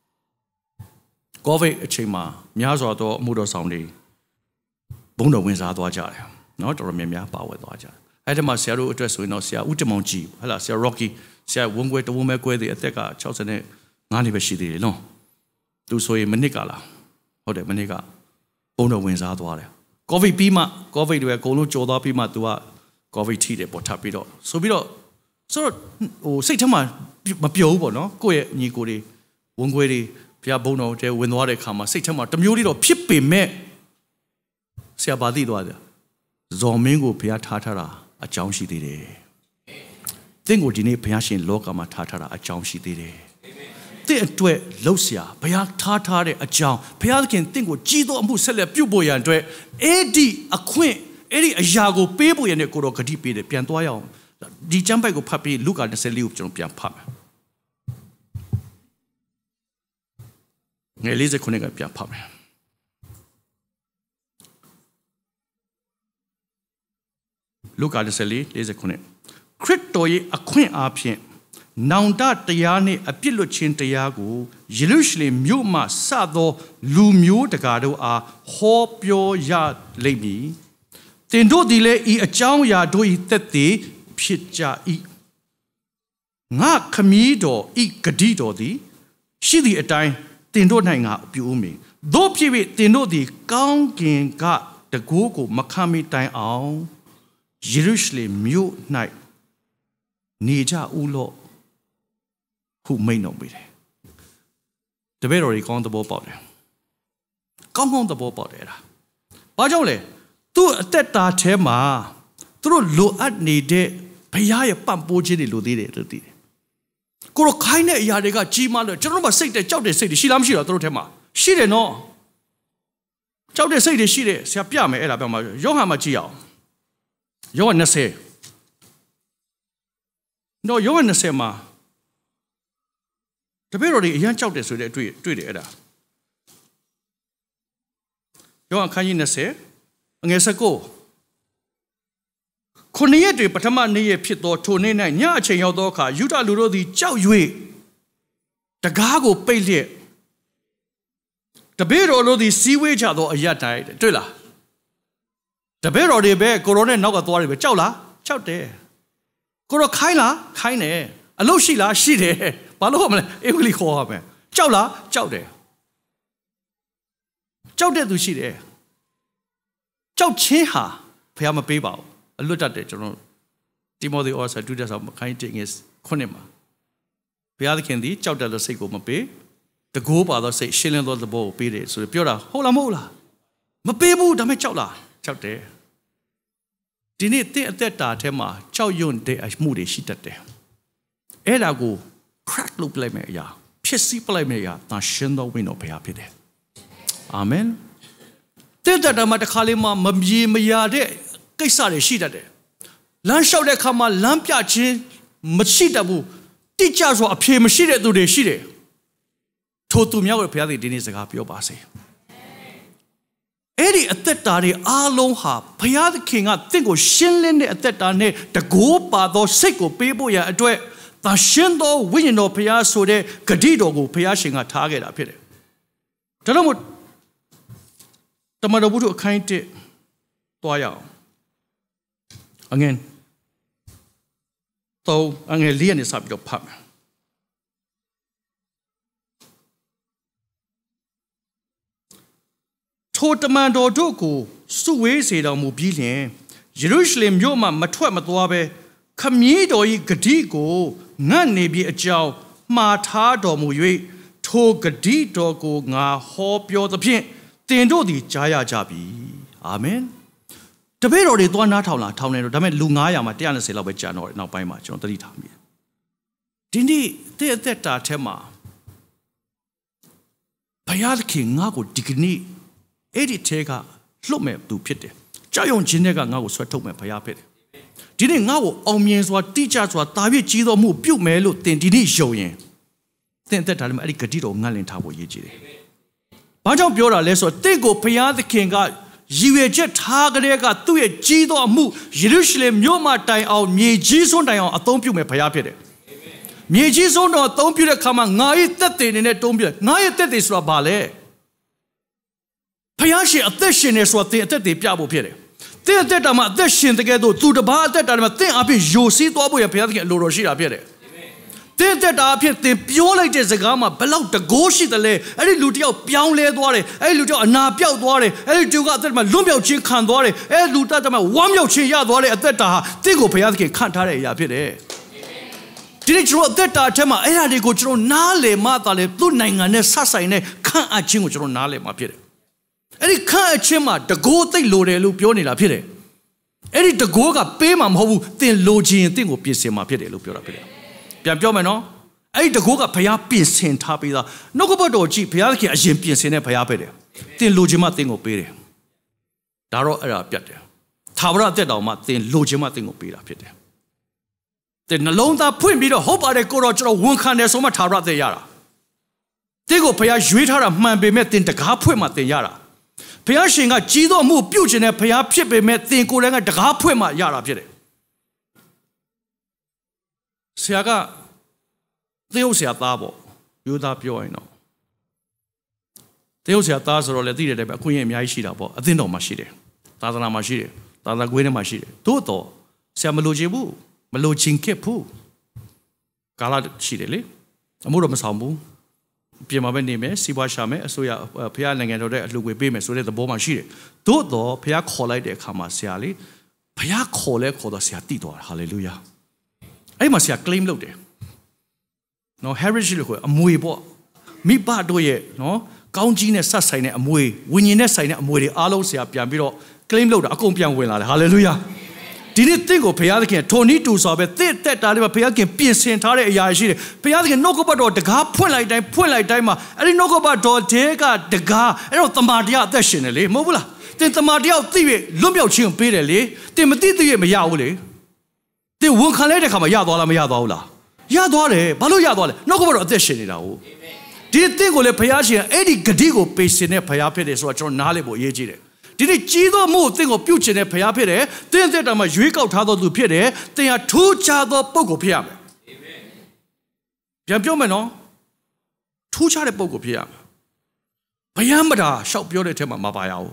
Gove Chima, Miazo, Mudo Soundy, Bono wins out Waja, not or Mimia Power Waja. Adama Seru address we know Sia Utimonji, Hala Sia Rocky, Sia Wungwe to Wumekwe, the Ateka, Chelsea, Nani Bashidi, no. Do so in Manicala, or the Manica, Bono wins out water. Gove Pima, Gove to a Golo Joda Pima to a Gove tea, the Potapido. So we don't sort of say to my Pio, no, Goe, Nikuri, Wungwe. Pia Bono, they win water come, say to my Tamuri or Pippy me. Sia Badi Dwada. Zomingo Pia Tatara, a Jounshi did. Tingo Dine Piashin Lokama Tatara, a Jounshi did. They do it, Losia, Pia Tatare, a Joun, Piakin Tingo, Gido Musella Puboy and Dre, Eddie, a queen, Eddie, a Jago, Pebo and a Koro Kadipi, the Piantoya. The Jambago puppy look at the Selu Pian Papa. Elise Kunega Pia Papa. Look at the Sally, there's a connect. Critoi a queen apien. Nanda Tayani, a pillow chin Tayago, Jerusalem, Muma, Sado, Lumio, the Gado are Hopio ya lady. Then do delay e a chow ya do it that day, pitcha e. Nga Camido e Gadido di. She the a time. They don't hang out, Pumi. Though Pivot, they know the Gong got the Gogo Makami time out. Jerusalem, mute night. Nija Ulo, who may not be there. The very gone the ball powder. Come on the ball powder. Bajole, two at that tema, through look at needed, pay a pump, Bojini Ludide. Koro kaine yadega Jima, General say the Chow they say the Shilam Shira through Tema. She didn't know. Chow they say the Shire, Siapiame, Alabama, Yohama Giao. Yohanna say. No, Yohanna say ma. The very young Chow they say the tweet it. Yohan Kayina say, and yes, I go. Koniete Patama near Pito, Tonina, Yache Yodoka, Yuta Luro di Chow Yui. The Gago Pele. The bear or the seaway jado a yatai, Trilla. The bear or the bear, Corona Nogatori, Chowla, Chow there. Koro Kaila, Kaine, a low Shila, she there, Paloma, Emily Hoame, Chowla, Chow there. Chow there to she there. Chow Cheha, Piama Pebao. A look at it, you know. Timothy also do this of kind thing is Konema. The other candy, Chow Della Sego Mape. The go by the say shilling on the ball, beat it. So the pure hola mola. Mapebu, Dame Chowla, Chow there. Didn't it at that tema, Chow Yun de as moody she that there. Eda go, crack look like me, ya. Pissy play me, ya. Not shindo window pay up there. Amen. Then that I'm at the Kalima, Mamji Mayade. Kaisare she that there. Lunch out there come a lampia chin, Machitabu, teachers were appear machine to the shide. Totu Miao Piadi Dinis a Capio Bassi. Eddie at that day, Aloha, Piad King, I think was Shinlin at that day, the go by those sicko people ya do it. The Shindo window Piasso de Gadido go Piashing a target up here. Tell them what the mother would kind to Toya. Again, so I'm going to lean this up your pump. Totamando Doko, Suwe said on Mobilian, Jerusalem, Yoma, Matwa Matwabe, Camido y Gadigo, none may be a jow, Mata Domue, To Gadido go, Nga, Hop your the pin, Tendo di Jaya Jabi. Amen. The bear or the Dwana Town, Town, and Damet Lungaya, Matiana Sela with Jan or now by much on the Litami. Didn't he? They at that tema. Payad King Nago Digni. Eddie Tega, look me to pity. Giant Genega now sweat to me payapit. Didn't know omens what teachers were Tavi Chido Mu Pu Melo, then did he show ye? Then that I'm a cadito Nalin Tabo Yiji. Bajan Biora Leso, they go paya the king got. You jet Hagarega to a Jido Mu, Jerusalem, Yoma time out, me Jison down, a tompu me payapit. Me Jison or tompu come on, night that in a tompu, night that is Rabale. Payashi, a teshin is what they at the Piabo Pere. They at that I'm a teshin together to the bar that I'm a thing up in Josi to Abu Yapia Loroshi Pere. They that up here, they pure like this gamma, below the goshi the lay, any lutia, pion lay dware, any lutia, a napia dware, any two got that my lumio chin can dware, any luta, my one yo chin ya dware at that, they go payaki can't tare yapide. Did you wrote that tema, and I go to Nale Matale, two nine and a sassine, can't a ching with Nale Mapire. Any can't chima, the go they load a lupioni lapire. Any the go got pay mam ho, then logi and thing will be same apire lupura. Piampiomeno, I the Goga Paya Piece in Tapida, no go about G Piaki as in Piece in a Payapede. Then Logima thing of Pere. Daro era Piate. Tavra de Doma, then Logima thing of Pira Pete. Then alone that point me the hope I go to one can so much Tavra de Yara. They go Paya Juita man be met in the Capuema de Yara. Paya Shinga Gido Mu Putin and Paya Pipe met the Golang the Capuema Yara Pite. Siaga, they also have double. You da pure, I know. They also have thousand or let it about Queen Yashida, I didn't know Mashide. Tazana Mashide, Tazana Gwena Mashide. Toto, Samalujibu, Malochin Kepu. Gala Shidele, a Muro Masambu, Piama Neme, Siwa Shame, Soya, Pialang and Louis Bemes, so let the Boma Shide. Toto, Pia Cola de Camasiali, Pia Cola Codasiatito, hallelujah. I must have claim loaded. No, heritage look a muibo. Me bad doye, no, Counting as Sassine a mui, winning sign a mui, Alosia Piambiro, claim load a compian winner, hallelujah. Didn't think of Piakin, Tony to solve it, that I never Piakin, Pierce and Tare Yashi, Piakin, no go about the car, point like time, point like time, I didn't know about Tega, the gar, and the Madia, the Shinele, Mobula. Then the Madia, Lumio Chim Pirelli, Timothy Yauli. They won't call it come a yadola yadola. Yadole, Balu Yadole, no go about this shit now. Did it think of the Payashi, Eddie Gadigo paste in a Payapede, so on Nalibo Yejire? Did it Chido move thing of Puchin and Payapede? Then that I'm a Juico Tado to Pire, they are two chado poco piam. Piampiomeno, two chade poco piam. Payamada, shout pure tema mabayao.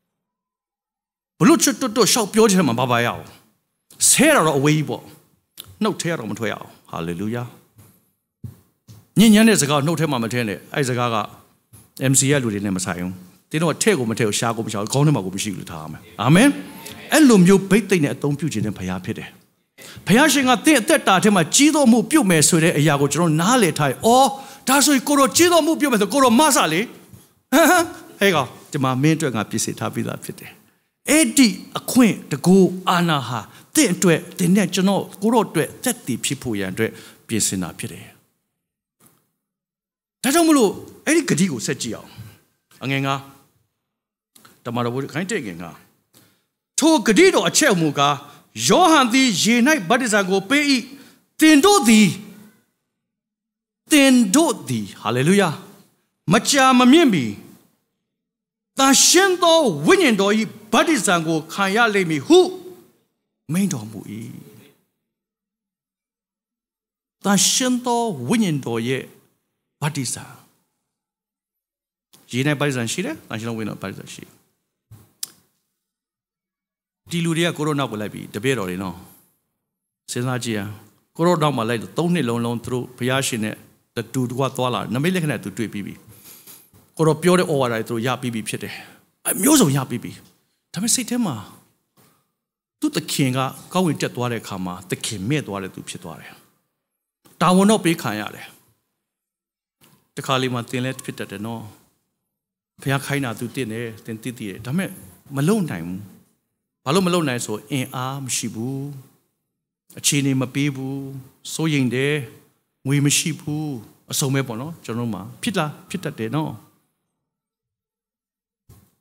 Bluchu to shout pure tema mabayao. Sarah away, no terror on twelve. Hallelujah. Ninian is a god, no tema matene, Isaac M C L in Messiah. They know a tego Mateo Shago shall call him a Gubishil. Amen. And Lum you baiting at Don Putin and Payapide. Payashing at that time, a Chido mu Pume so a Yago Nale tie, or Tasso Koro Chido mu Pume the Koro Masali. Hey, go, the my mentor got pissed tapida pite. Eddie a queen to go anaha. Then to it, the national go to it, that the people and piercing up here. Tatamulu, Eddie Gadigo said Gio. Anganga, the mother would kind taking her. To Gadido a Chelmuga, Johan the Jenite Badizago pay, then do thee. Then do thee, hallelujah. Macha Mamimbi. Tashendo Winyandoi Badizango Kaya Lemi who? Main domui. Tashendo Winyandoi Badiza. Gina Badizan Shida, National Winner Badizan Shi. Diluria Corona will be the bear or no. Senagia. Corona Malay, the Tony Lone Lone through Piashine, the two Guatola, Namilican to two P B. Coro pure over I through Ya P B Pite. I'm using Ya P B. Tame say Tema. To the king, go in Jetware Kama, the king made water to Pitware. That will not be Kayale. The Kalimantin let fit at the no. Piakaina to dinner, then Titi, Tame Malone time. Palo Malone so in arm Shibu, a chini mapibu, so yin there, we mishipu, a so mebono, Janoma, Pita, Pita de no.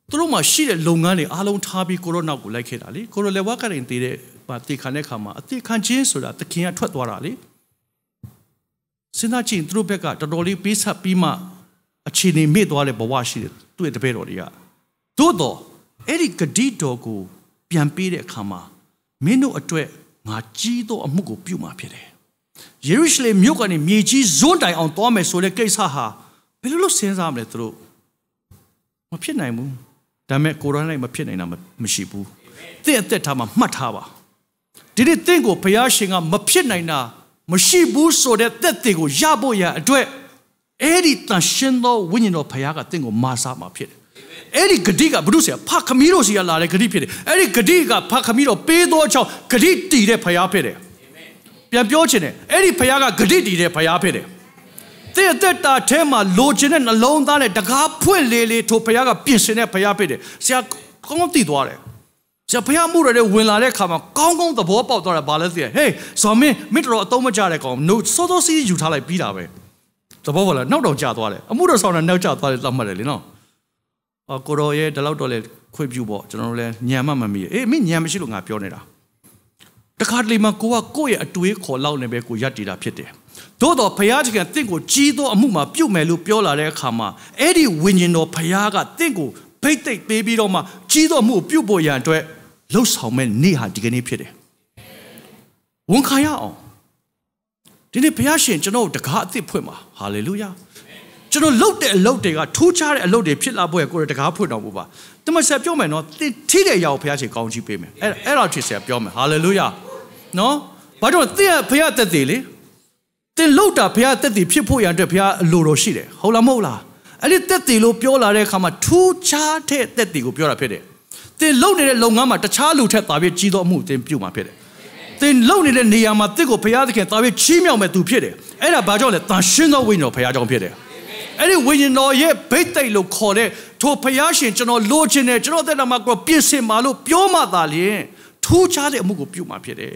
သူတို့မှရှိတဲ့လုပ်ငန်းတွေအားလုံးထားပြီးကိုရိုနာကိုလိုက်ခဲ့တာလေကိုရိုလေဝါကရင်တည်တဲ့ပါတီခံတဲ့ခါမှာအတိခံချင်းဆိုတာသခင်ကထွက်သွားတာလေစဉ်းစားကြည့်သူတို့ဘက်ကတော်တော်လေးပေးဆက်ပြီးမှအခြေအနေမေ့သွားတဲ့ဘဝရှိတယ်သူ့ရဲ့တပည့်တော်တွေကသို့တော့အဲ့ဒီဂတိတော်ကိုပြန်ပေးတဲ့အခါမှာမင်းတို့အတွက်ငါကြီးသောအမှုကိုပြုမှာဖြစ်တယ်ယေရုရှလင်မြို့ကနေမြေကြီးဇွန်းတိုင်အောင်သွားမယ်ဆိုတဲ့ကိစ္စဟာဘယ်လိုလုပ်စဉ်းစားမလဲသူတို့မဖြစ်နိုင်ဘူးဒါပေမဲ့ကိုရိုနာမဖြစ်နိုင်တာမရှိဘူးသင်အသက်ထားမှာမှတ်ထားပါဒီနေ့သင်ကိုဘုရားရှင်ကမဖြစ်နိုင်တာမရှိဘူးဆိုတဲ့သက်သေကိုရဖို့ရအတွက်အဲ့ဒီတန်ရှင်သောဝိညာဉ်တော်ဘုရားကသင်ကိုမာစားမှာဖြစ်တယ်အဲ့ဒီဂတိကဘုရုဆရာဖခမီးတို့စီကလာတဲ့ဂတိဖြစ်တယ်အဲ့ဒီဂတိကဖခမီးတို့ပေးသောကြောင့်ဂတိတည်တဲ့ဘုရားဖြစ်တယ်ပြန်ပြောချင်တယ်အဲ့ဒီဘုရားကဂတိတည်တဲ့ဘုရားဖြစ်တယ်သင်အသက်တာထဲမှာလိုချင်တဲ့နှလုံးသားနဲ့တကားဖွင့်လေလေထိုဘုရားကပြင်ဆင်တဲ့ဘုရားဖြစ်တယ်ဆရာကောင်းကောင်းသိသွားတယ်ဆရာဘုရားမှုရတဲ့ဝင်လာတဲ့ခါမှာကောင်းကောင်းသဘောပေါက်သွားတာဘာလဲသိရဟေးဇော်မင်းမင်းတော်အသုံးမကျတဲ့ကောင်နို့စောစောစီးယူထားလိုက်ပြီးတာပဲသဘောပေါက်လားနောက်တော့ကြာသွားတယ်အမှုတော်ဆောင်တာနောက်ကျသွားတယ်သတ်မှတ်တယ်လေနော်အော်ကိုရောရဲ့ဒီလောက်တော့လေခွင့်ပြုပေါ့ကျွန်တော်တို့လည်းညံမှမမီအေးမင်းညံမရှိလို့ငါပြောနေတာတခါတလေမှာကိုကကိုယ့်ရဲ့အတွေးခေါ်လောက်နေပဲကိုရက်တည်တာဖြစ်တယ်သို့တော့ဘုရားရှင်ကတင့်ကိုကြီးသောအမှုမှာပြုတ်မယ်လို့ပြောလာတဲ့အခါမှာအဲ့ဒီဝိညာဉ်တော်ဘုရားကတင့်ကိုဘိတ်သိက်ပေးပြီးတော့မှကြီးသောအမှုကိုပြုတ်ဖို့ရန်အတွက်လှုပ်ဆောင်မဲ့နေ့ဟာဒီကနေ့ဖြစ်တယ်ဝန်ခံရအောင်ဒီနေ့ဘုရားရှင်ကျွန်တော်တို့တကားအသစ်ဖွင့်ပါဟာလေလုယာကျွန်တော်လှုပ်တဲ့အလုပ်တွေကထူးခြားတဲ့အလုပ်တွေဖြစ်လာဖို့ကိုယ်တကားဖွင့်တော်မူပါတမန်ဆက်ပြောမယ်နော်ထိတဲ့အရာကိုဘုရားရှင်ကောင်းချီးပေးမယ်အဲ့အဲ့တော့ထိဆက်ပြောမယ်ဟာလေလုယာနော်ဘာလို့သင်ဘုရားတက်သေးလေသင်လှုပ်တာဘုရားတက်သေးဖြစ်ဖို့ရန်အတွက်ဘုရားအလိုတော်ရှိတယ်ဟုတ်လားမဟုတ်လားအဲ့ဒီတက်သေးလို့ပြောလာတဲ့အခါမှာထူးခြားတဲ့တက်သေးကိုပြောတာဖြစ်တယ်သင်လှုပ်နေတဲ့လုပ်ငန်းမှာတခြားလူထက်သာပြီးကြီးသောအမှုသင်ပြုမှာဖြစ်တယ်သင်လှုပ်နေတဲ့နေရာမှာသင်ကိုဘုရားသခင်သာပြီးချီးမြှောက်မဲ့သူဖြစ်တယ်အဲ့ဒါဘာကြောင့်လဲတန်ရှင်းသောဝိညာဉ်တော်ဘုရားကြောင့်ဖြစ်တယ်အဲ့ဒီဝိညာဉ်တော်ရဲ့ဘိတ်သိက်လို့ခေါ်တဲ့ထိုဘုရားရှင်ကျွန်တော်လိုချင်တယ်ကျွန်တော်သက်တာမှာကိုပြင်ဆင်ပါလို့ပြောမှသာလျှင်ထူးခြားတဲ့အမှုကိုပြုမှာဖြစ်တယ်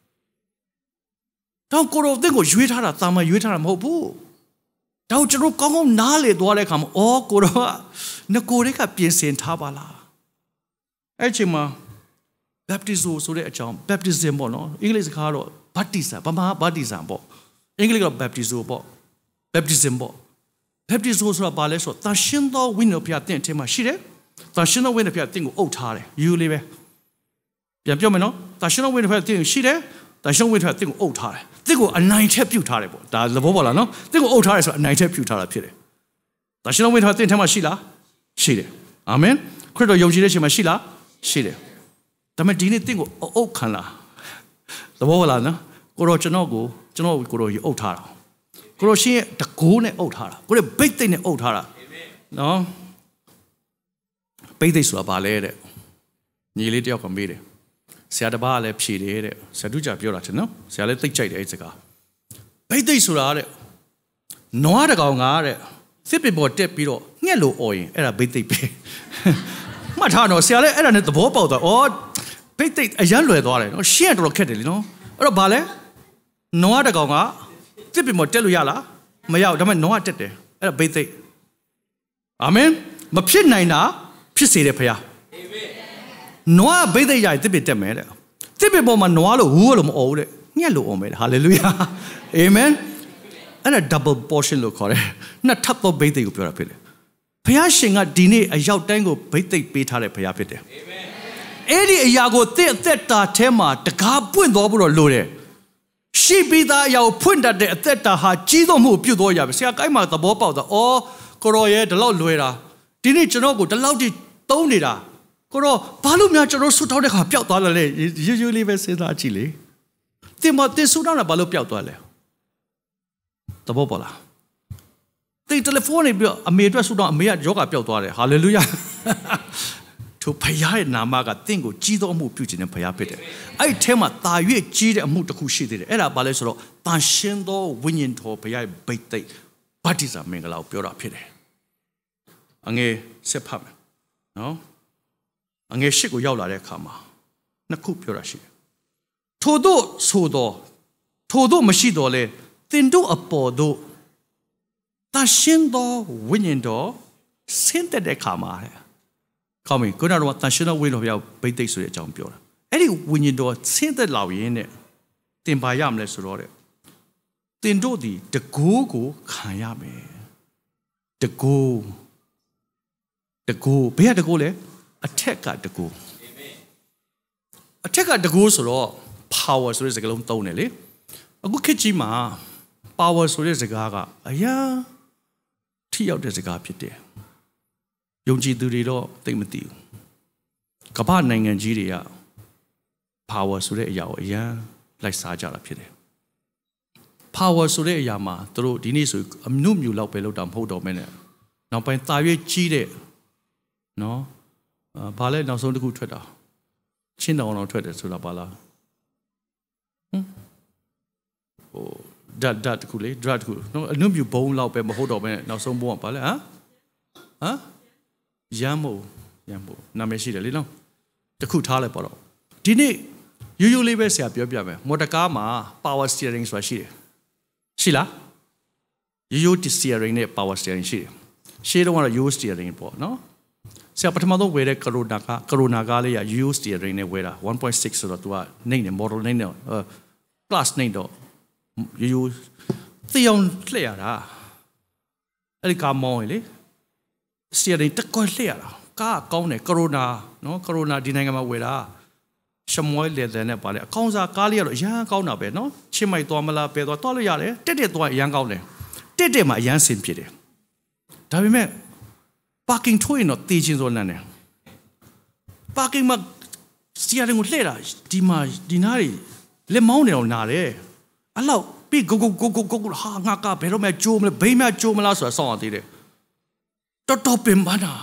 တောင်ကိုရောသင်ကိုရွေးထားတာတာမရွေးထားတာမဟုတ်ဘူးတောင်ကျွန်တော်ကောင်းကောင်းနားလေသွားတဲ့အခါမှာအော်ကိုရောကငကိုတွေကပြင်ဆင်ထားပါလားအဲ့ချိန်မှာ baptism ဆိုတဲ့အကြောင်း baptism ပေါ့နော်အင်္ဂလိပ်စကားတော့ baptism ဗမာ baptism ပေါ့အင်္ဂလိပ်က baptism ပေါ့ baptism ပေါ့ baptism ဆိုတာဘာလဲဆိုတော့တန်ရှင်းသောဝိညာဉ်ဘုရားတင့်အထက်မှာရှိတယ်တန်ရှင်းသောဝိညာဉ်ဘုရားတင့်ကိုအုပ်ထားတယ်ယူလေးပဲပြန်ပြောမယ်နော်တန်ရှင်းသောဝိညာဉ်ဘုရားတင့်ကိုရှိတယ်တန်ရှင်းဝိညာဉ်ဘုရားတင့်ကိုအုပ်ထားတယ်တင့်ကိုအနိုင်ထက်ပြုတ်ထားတယ်ပေါ့ဒါသဘောပေါက်လားနော်တင့်ကိုအုပ်ထားတယ်ဆိုတော့အနိုင်ထက်ပြုတ်ထားတာဖြစ်တယ်တန်ရှင်းသောဝိညာဉ်ဘုရားတင့်အထက်မှာရှိလားရှိတယ်အာမင်ခရစ်တော်ယုံကြည်တဲ့အချိန်မှာရှိလားရှိတယ်ဒါပေမဲ့ဒီနေ့တင့်ကိုအုပ်ခံလားသဘောပေါက်လားနော်ကိုရောကျွန်တော်ကိုကျွန်တော်ကိုရောယူအုပ်ထားတာကိုရောရှင်ရဲ့တကိုးနဲ့အုပ်ထားတာကိုရဲ့ဘိတ်သိက်နဲ့အုပ်ထားတာနော်ဘိတ်သိက်ဆိုတာဘာလဲတဲ့ညီလေးတယောက်ကမေးတယ်ဆရာတပားကလည်းဖြေတယ်တဲ့ဆရာတို့ကြပြောတာတဲ့နော်ဆရာလည်းသိကြိုက်တယ်အဲ့စကားဘိတ်သိက်ဆိုတာတဲ့နွားတကောင်ကတဲ့စစ်ပင်ပေါ်တက်ပြီးတော့ငှက်လို့អော်ရင်အဲ့ဒါဘိတ်သိက်ပဲမှတ်ထားတော့ဆရာလည်းအဲ့ဒါနဲ့သဘောပေါက်သွားဩဘိတ်သိက်အရန်လွယ်သွားတယ်နော်ရှင်းတော်တော်ခက်တယ်လीနော်အဲ့တော့ဘာလဲနွားတကောင်ကတစ်ပင်မတက်လို့ရလားမရဘူးဒါပေမဲ့နွားတက်တယ်အဲ့ဒါဘိတ်သိက်အာမင်မဖြစ်နိုင်တာဖြစ်စေတယ်ဖခင်အာမင်နွားဘိတ်သိက်ရရင်တစ်ပင်တက်မယ်တဲ့တစ်ပင်ပေါ်မှာနွားလို့ဝူးလို့မអော်ဘူးတဲ့ညက်လို့អော်မယ်ဟာလေလုယာအာမင်အဲ့ဒါ double portion လို့ခေါ်တယ်နှစ်ထပ်သောဘိတ်သိက်ကိုပြောတာဖြစ်တယ်ဖခင်ရှင်ကဒီနေ့အရောက်တိုင်းကိုဘိတ်သိက်ပေးထားတဲ့ဖခင်ဖြစ်တယ်အာမင်အဲ့ဒီအရာကိုသင်အသက်တာထဲမှာတကားပွင့်သွားဖို့တော့လိုတယ်ရှိပြီးသားအရာကိုဖွင့်တတ်တဲ့အသက်တာဟာကြီးသောမှုပြုတ်သွားရပဲဆရာကိုက်မှာသဘောပေါက်တာအော်ကိုရောရဲ့ဒီလောက်လွယ်တာဒီနေ့ကျွန်တော်ကိုဒီလောက်ထိသုံးနေတာကိုရောဘာလို့များကျွန်တော်ဆူတောင်းတဲ့ခါပျောက်သွားလဲလေရွရွလေးပဲစဉ်းစားကြည့်လေတင်မတင်ဆူတောင်းတာဘာလို့ပျောက်သွားလဲသဘောပေါက်လားတင်တယ်လီဖုန်းနဲ့ပြီးအမေအတွက်ဆူတောင်းအမေကယောဂပျောက်သွားတယ်ဟာလေလုယာထိုဖခင်ရဲ့နာမကတင့်ကိုကြီးသောအမှုပြုခြင်းနဲ့ဖခင်ဖြစ်တယ်အဲ့ဒီထဲမှာတာ၍ကြီးတဲ့အမှုတစ်ခုရှိသေးတယ်အဲ့ဒါဘာလဲဆိုတော့တန်ရှင်းသောဝိညာဉ်တော်ဖခင်ရဲ့ဘိတ်သိက်ဗတ္တိဇာမင်္ဂလာကိုပြောတာဖြစ်တယ်အငယ်ဆက်ဖတ်မယ်နော်အငယ်ရှစ်ကိုရောက်လာတဲ့အခါမှာနှစ်ခုပြောတာရှိတယ်ထို့သောဆိုသောထို့သောမရှိတော့လေတင်တို့အပေါ်တို့တန်ရှင်းသောဝိညာဉ်တော်ဆင်းသက်တဲ့အခါမှာကောင်းပြီခုနကတော့တန်ရှင်းသောဝိညာဉ်တော်ဘုရားဗိတ်သိက်ဆိုတဲ့အကြောင်းပြောတာအဲ့ဒီဝိညာဉ်တော်ဆင်းသက်လာရင်းနဲ့တင်ပါရမလဲဆိုတော့တဲ့တင်တို့ဒီတကိုးကိုခံရမယ်တကိုးတကိုးဘယ်ကတကိုးလဲအထက်ကတကိုးအထက်ကတကိုးဆိုတော့ power ဆိုတဲ့စကားလုံးသုံးတယ်လေအခုခေတ်ကြီးမှာ power ဆိုတဲ့စကားကအရာထိရောက်တဲ့စကားဖြစ်တယ်ယုံကြည်သူတွေတော့သိမသိဘူးကမ္ဘာနိုင်ငံကြီးတွေက power ဆိုတဲ့အရာကိုအရင်လိုက်စားကြတာဖြစ်တယ် power ဆိုတဲ့အရာမှာသူတို့ဒီနေ့ဆိုအမှုမြူလောက်ပဲလောက်တာမဟုတ်တော့မဲနဲ့နောက်ပိုင်းတာရွေးကြီးတဲ့နော်ဘာလဲနောက်ဆုံးတစ်ခုထွက်တာချင်းတောင်အောင်ထွက်တယ်ဆိုတာပါလားဟမ်ဟိုဒတ်ဒတ်တခုလေဒတ်တခုနော်အမှုမြူဘုံလောက်ပဲမဟုတ်တော့မဲနောက်ဆုံးဘုံကပါလဲဟမ်ဟမ်ရမ်းမို့ရမ်းမို့နာမည်ရှိတယ်လေနော်တခုထားလိုက်ပါတော့ဒီနေ့ရိုးရိုးလေးပဲဆရာပြောပြမယ်မော်တော်ကားမှာ power steering ဆိုတာရှိတယ်ရှိလားရိုးရိုး steering နဲ့ power steering ရှိတယ်ရှေ့တော့ကတော့ yo steering ပေါ့နော်ဆရာပထမဆုံးဝယ်တဲ့ corona က corona ကားလေးက yo steering နဲ့ဝယ်တာ one point six ဆိုတော့ तू ကနှိမ့်တယ် model နှိမ့်တယ် plus နှိမ့်တော့ရိုးရိုးသိအောင်လှည့်ရတာအဲ့ဒီကားမောင်းရင်လေ steering တက်ကွက်လှည့်ရတာကားကောင်းတယ် corona နော် corona ဒီနိုင်ငံမှာဝယ်တာရှမွိုင်းလေတဲ့နဲ့ပါလေအကောင်းစားကားလေးကတော့အရန်ကောင်းတာပဲနော်ချင်းမိုက်သွားမလားပဲသွားသွားလို့ရတယ်တက်တက်သွားအရန်ကောင်းတယ်တက်တက်မှာအရန်ဆင်ဖြစ်တယ်ဒါပေမဲ့ parking ထွေးရင်တော့တေးချင်းစောလန့်တယ် parking မှာစီယာရင်ကိုလှည့်တာဒီမှာဒီနားတွေလက်မောင်းနေတော့နာတယ်အဲ့လောက်ပြီးဂိုဂိုဂိုဂိုဂိုဟာငါကဘယ်တော့မှကြိုးမလဲဘိမ်းမကြိုးမလားဆိုတာစောင့်ရသေးတယ်တော်တော်ပင်ပန်းတာ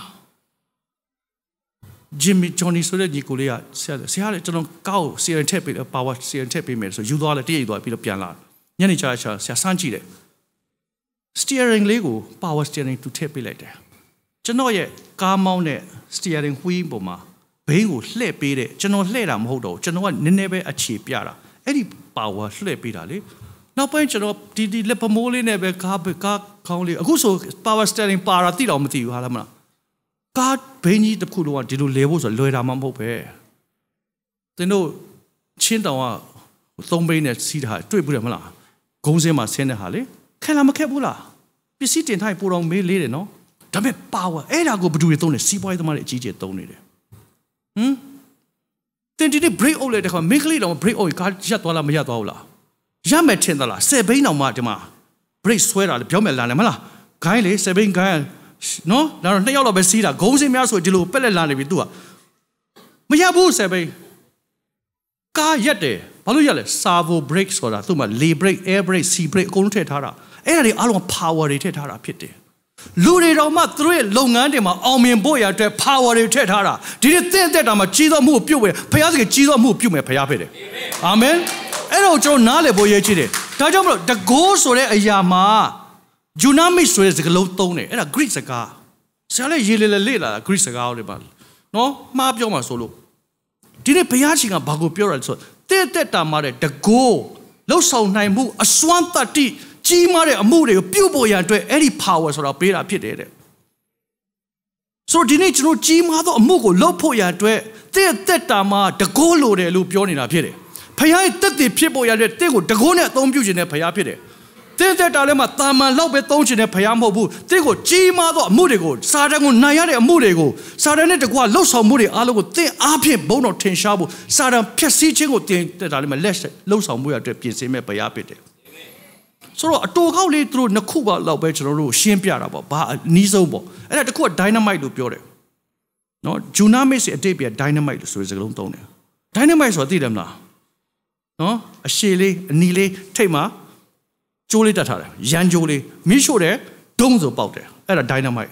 ဂျင်မီဂျွန်နီဆိုတဲ့ညီကိုလေးကဆရာဆရာလည်းကျွန်တော်ကောက်စီရင်ထက်ပြီးပါဝါစီရင်ထက်ပြီးမယ်ဆိုယူသွားလဲတည့်ရသွားပြီးတော့ပြန်လာညနေချာချာဆရာစမ်းကြည့်တယ်စတီယာရင်လေးကိုပါဝါစတီယာရင်သူထည့်ပေးလိုက်တယ်ကျွန်တော်ရဲ့ကားမောင်းတဲ့စတီယာရင်ဝီးပေါ်မှာဘိန်းကိုလှည့်ပေးတယ်ကျွန်တော်လှည့်တာမဟုတ်တော့ကျွန်တော်ကနည်းနည်းပဲအခြေပြတာအဲ့ဒီပါဝါလှည့်ပေးတာလေနောက်ပိုင်းကျွန်တော်ဒီဒီလက်ပမိုးလေးနဲ့ပဲကားကားခေါင်းလေးအခုဆိုပါဝါစတီယာရင်ပါတာတိတော့မသိဘူးဟာလားမလားကားဘိန်းကြီးတစ်ခုလုံးကဒီလိုလဲဖို့ဆိုလွယ်တာမှမဟုတ်ပဲသင်တို့ချင်းတောင်ကသုံးဘိန်းနဲ့စီးတာတွေ့ဘူးတယ်မလားဂုံးစင်းမှာဆင်းတဲ့ဟာလေခံလာမခက်ဘူးလားပစ္စည်းတင်ထားရင်ပိုတော့မေးလေးတယ်နော်ဒါပေမဲ့ power အဲ့ဒါကိုဘယ်သူတွေသုံးလဲစီးပွားရေးသမားတွေအကြီးကျယ်သုံးနေတယ်ဟမ်တင်ဒီနေ့ break out လိုက်တဲ့ခါမိန်းကလေးတောင် break out ကားရပ်သွားလားမရပ်သွားဘူးလားရမယ်ထင်သလားဆယ်ဘိန်းတောင်မှဒီမှာ break ဆွဲတာလေပြောမယ်လာတယ်မလားဂိုင်းလေဆယ်ဘိန်းဂိုင်းနော်ဒါတော့နှစ်ယောက်တော့ပဲစီးတာဂုံးစင်းများဆိုဒီလိုပက်လက်လာနေပြီသူကမရဘူးဆယ်ဘိန်းကားရက်တယ်ဘာလို့ရက်လဲ servo brake ဆိုတာသူ့မှာ le brake air brake sea brake အကုန်လုံးထည့်ထားတာအဲ့ဒါတွေအားလုံး power တွေထည့်ထားတာဖြစ်တယ်လူတွေတော့မှသူတို့ရဲ့လုပ်ငန်းတွေမှာအောင်မြင်ဖို့ရတဲ့ power တွေထည့်ထားတာဒီနေ့သင်သက်တာမှာကြီးသောမှုကိုပြုတ်မယ်ဖခင်သခင်ကြီးသောမှုကိုပြုတ်မယ်ဖခင်ဖြစ်တယ်အာမင်အဲ့တော့ကျွန်တော်နားလည်ဖို့ရည်ကြီးတယ်ဒါကြောင့်မလို့တကိုးဆိုတဲ့အရာမှာဂျူနာမစ်ဆိုတဲ့စကားလုံးသုံးတယ်အဲ့ဒါ Greek စကားဆရာလည်းရေးလေလေလာ Greek စကားတွေပါနော်မှားပြောမှာဆိုလို့ဒီနေ့ဘုရားရှင်ကဘာကိုပြောရလဲဆိုတဲ့တက်တာမှာတဲ့တကိုးလှုပ်ဆောင်နိုင်မှုအစွမ်းတတ္တိကြီးမားတဲ့အမှုတွေကိုပြုတ်ဖို့ရန်အတွက်အဲ့ဒီ power ဆိုတာပေးတာဖြစ်တယ်တဲ့ဆိုတော့ဒီနေ့ကျွန်တော်ကြီးမားသောအမှုကိုလုပ်ဖို့ရန်အတွက်တဲ့တက်တာမှာတကိုးလိုတယ်လို့ပြောနေတာဖြစ်တယ်ဘုရားရဲ့တက်တည်ဖြစ်ဖို့ရန်အတွက်တဲ့ကိုတကိုးနဲ့အသုံးပြုခြင်းနဲ့ဘုရားဖြစ်တယ်တဲ့တဲ့တားလည်းမှာတာမန်လောက်ပဲသုံးချင်တဲ့ဖရားမဟုတ်ဘူးတဲ့ကိုကြီးမားသောအမှုတွေကိုစာတန်ကိုနိုင်ရတဲ့အမှုတွေကိုစာတန်နဲ့တကွာလှုပ်ဆောင်မှုတွေအားလုံးကိုသင်အားဖြင့်ဘုံတော်ထင်ရှားဖို့စာတန်ဖျက်ဆီးခြင်းကိုတင်တဲ့တားလည်းမှာလက်လှုပ်ဆောင်မှုရအတွက်ပြင်ဆင်မဲ့ဖရားဖြစ်တယ်ဆိုတော့အတူကောက်လေးသူတို့နှစ်ခုပါလောက်ပဲကျွန်တော်တို့ရှင်းပြတာပေါ့ဘာအနည်းဆုံးပေါ့အဲ့ဒါတခုက dynamite လို့ပြောတယ်နော် Junamite အတိတ်ပြ dynamite လို့ဆိုတဲ့စကားလုံးသုံးတယ် dynamite ဆိုတာသိတယ်မလားနော်အရှည်လေးအနီလေးထိတ်မှာကျိုးလေးတက်ထားတယ်ရန်ကျိုးလေးမီးရှို့တယ်ဒုံးဆိုပေါက်တယ်အဲ့ဒါ dynamite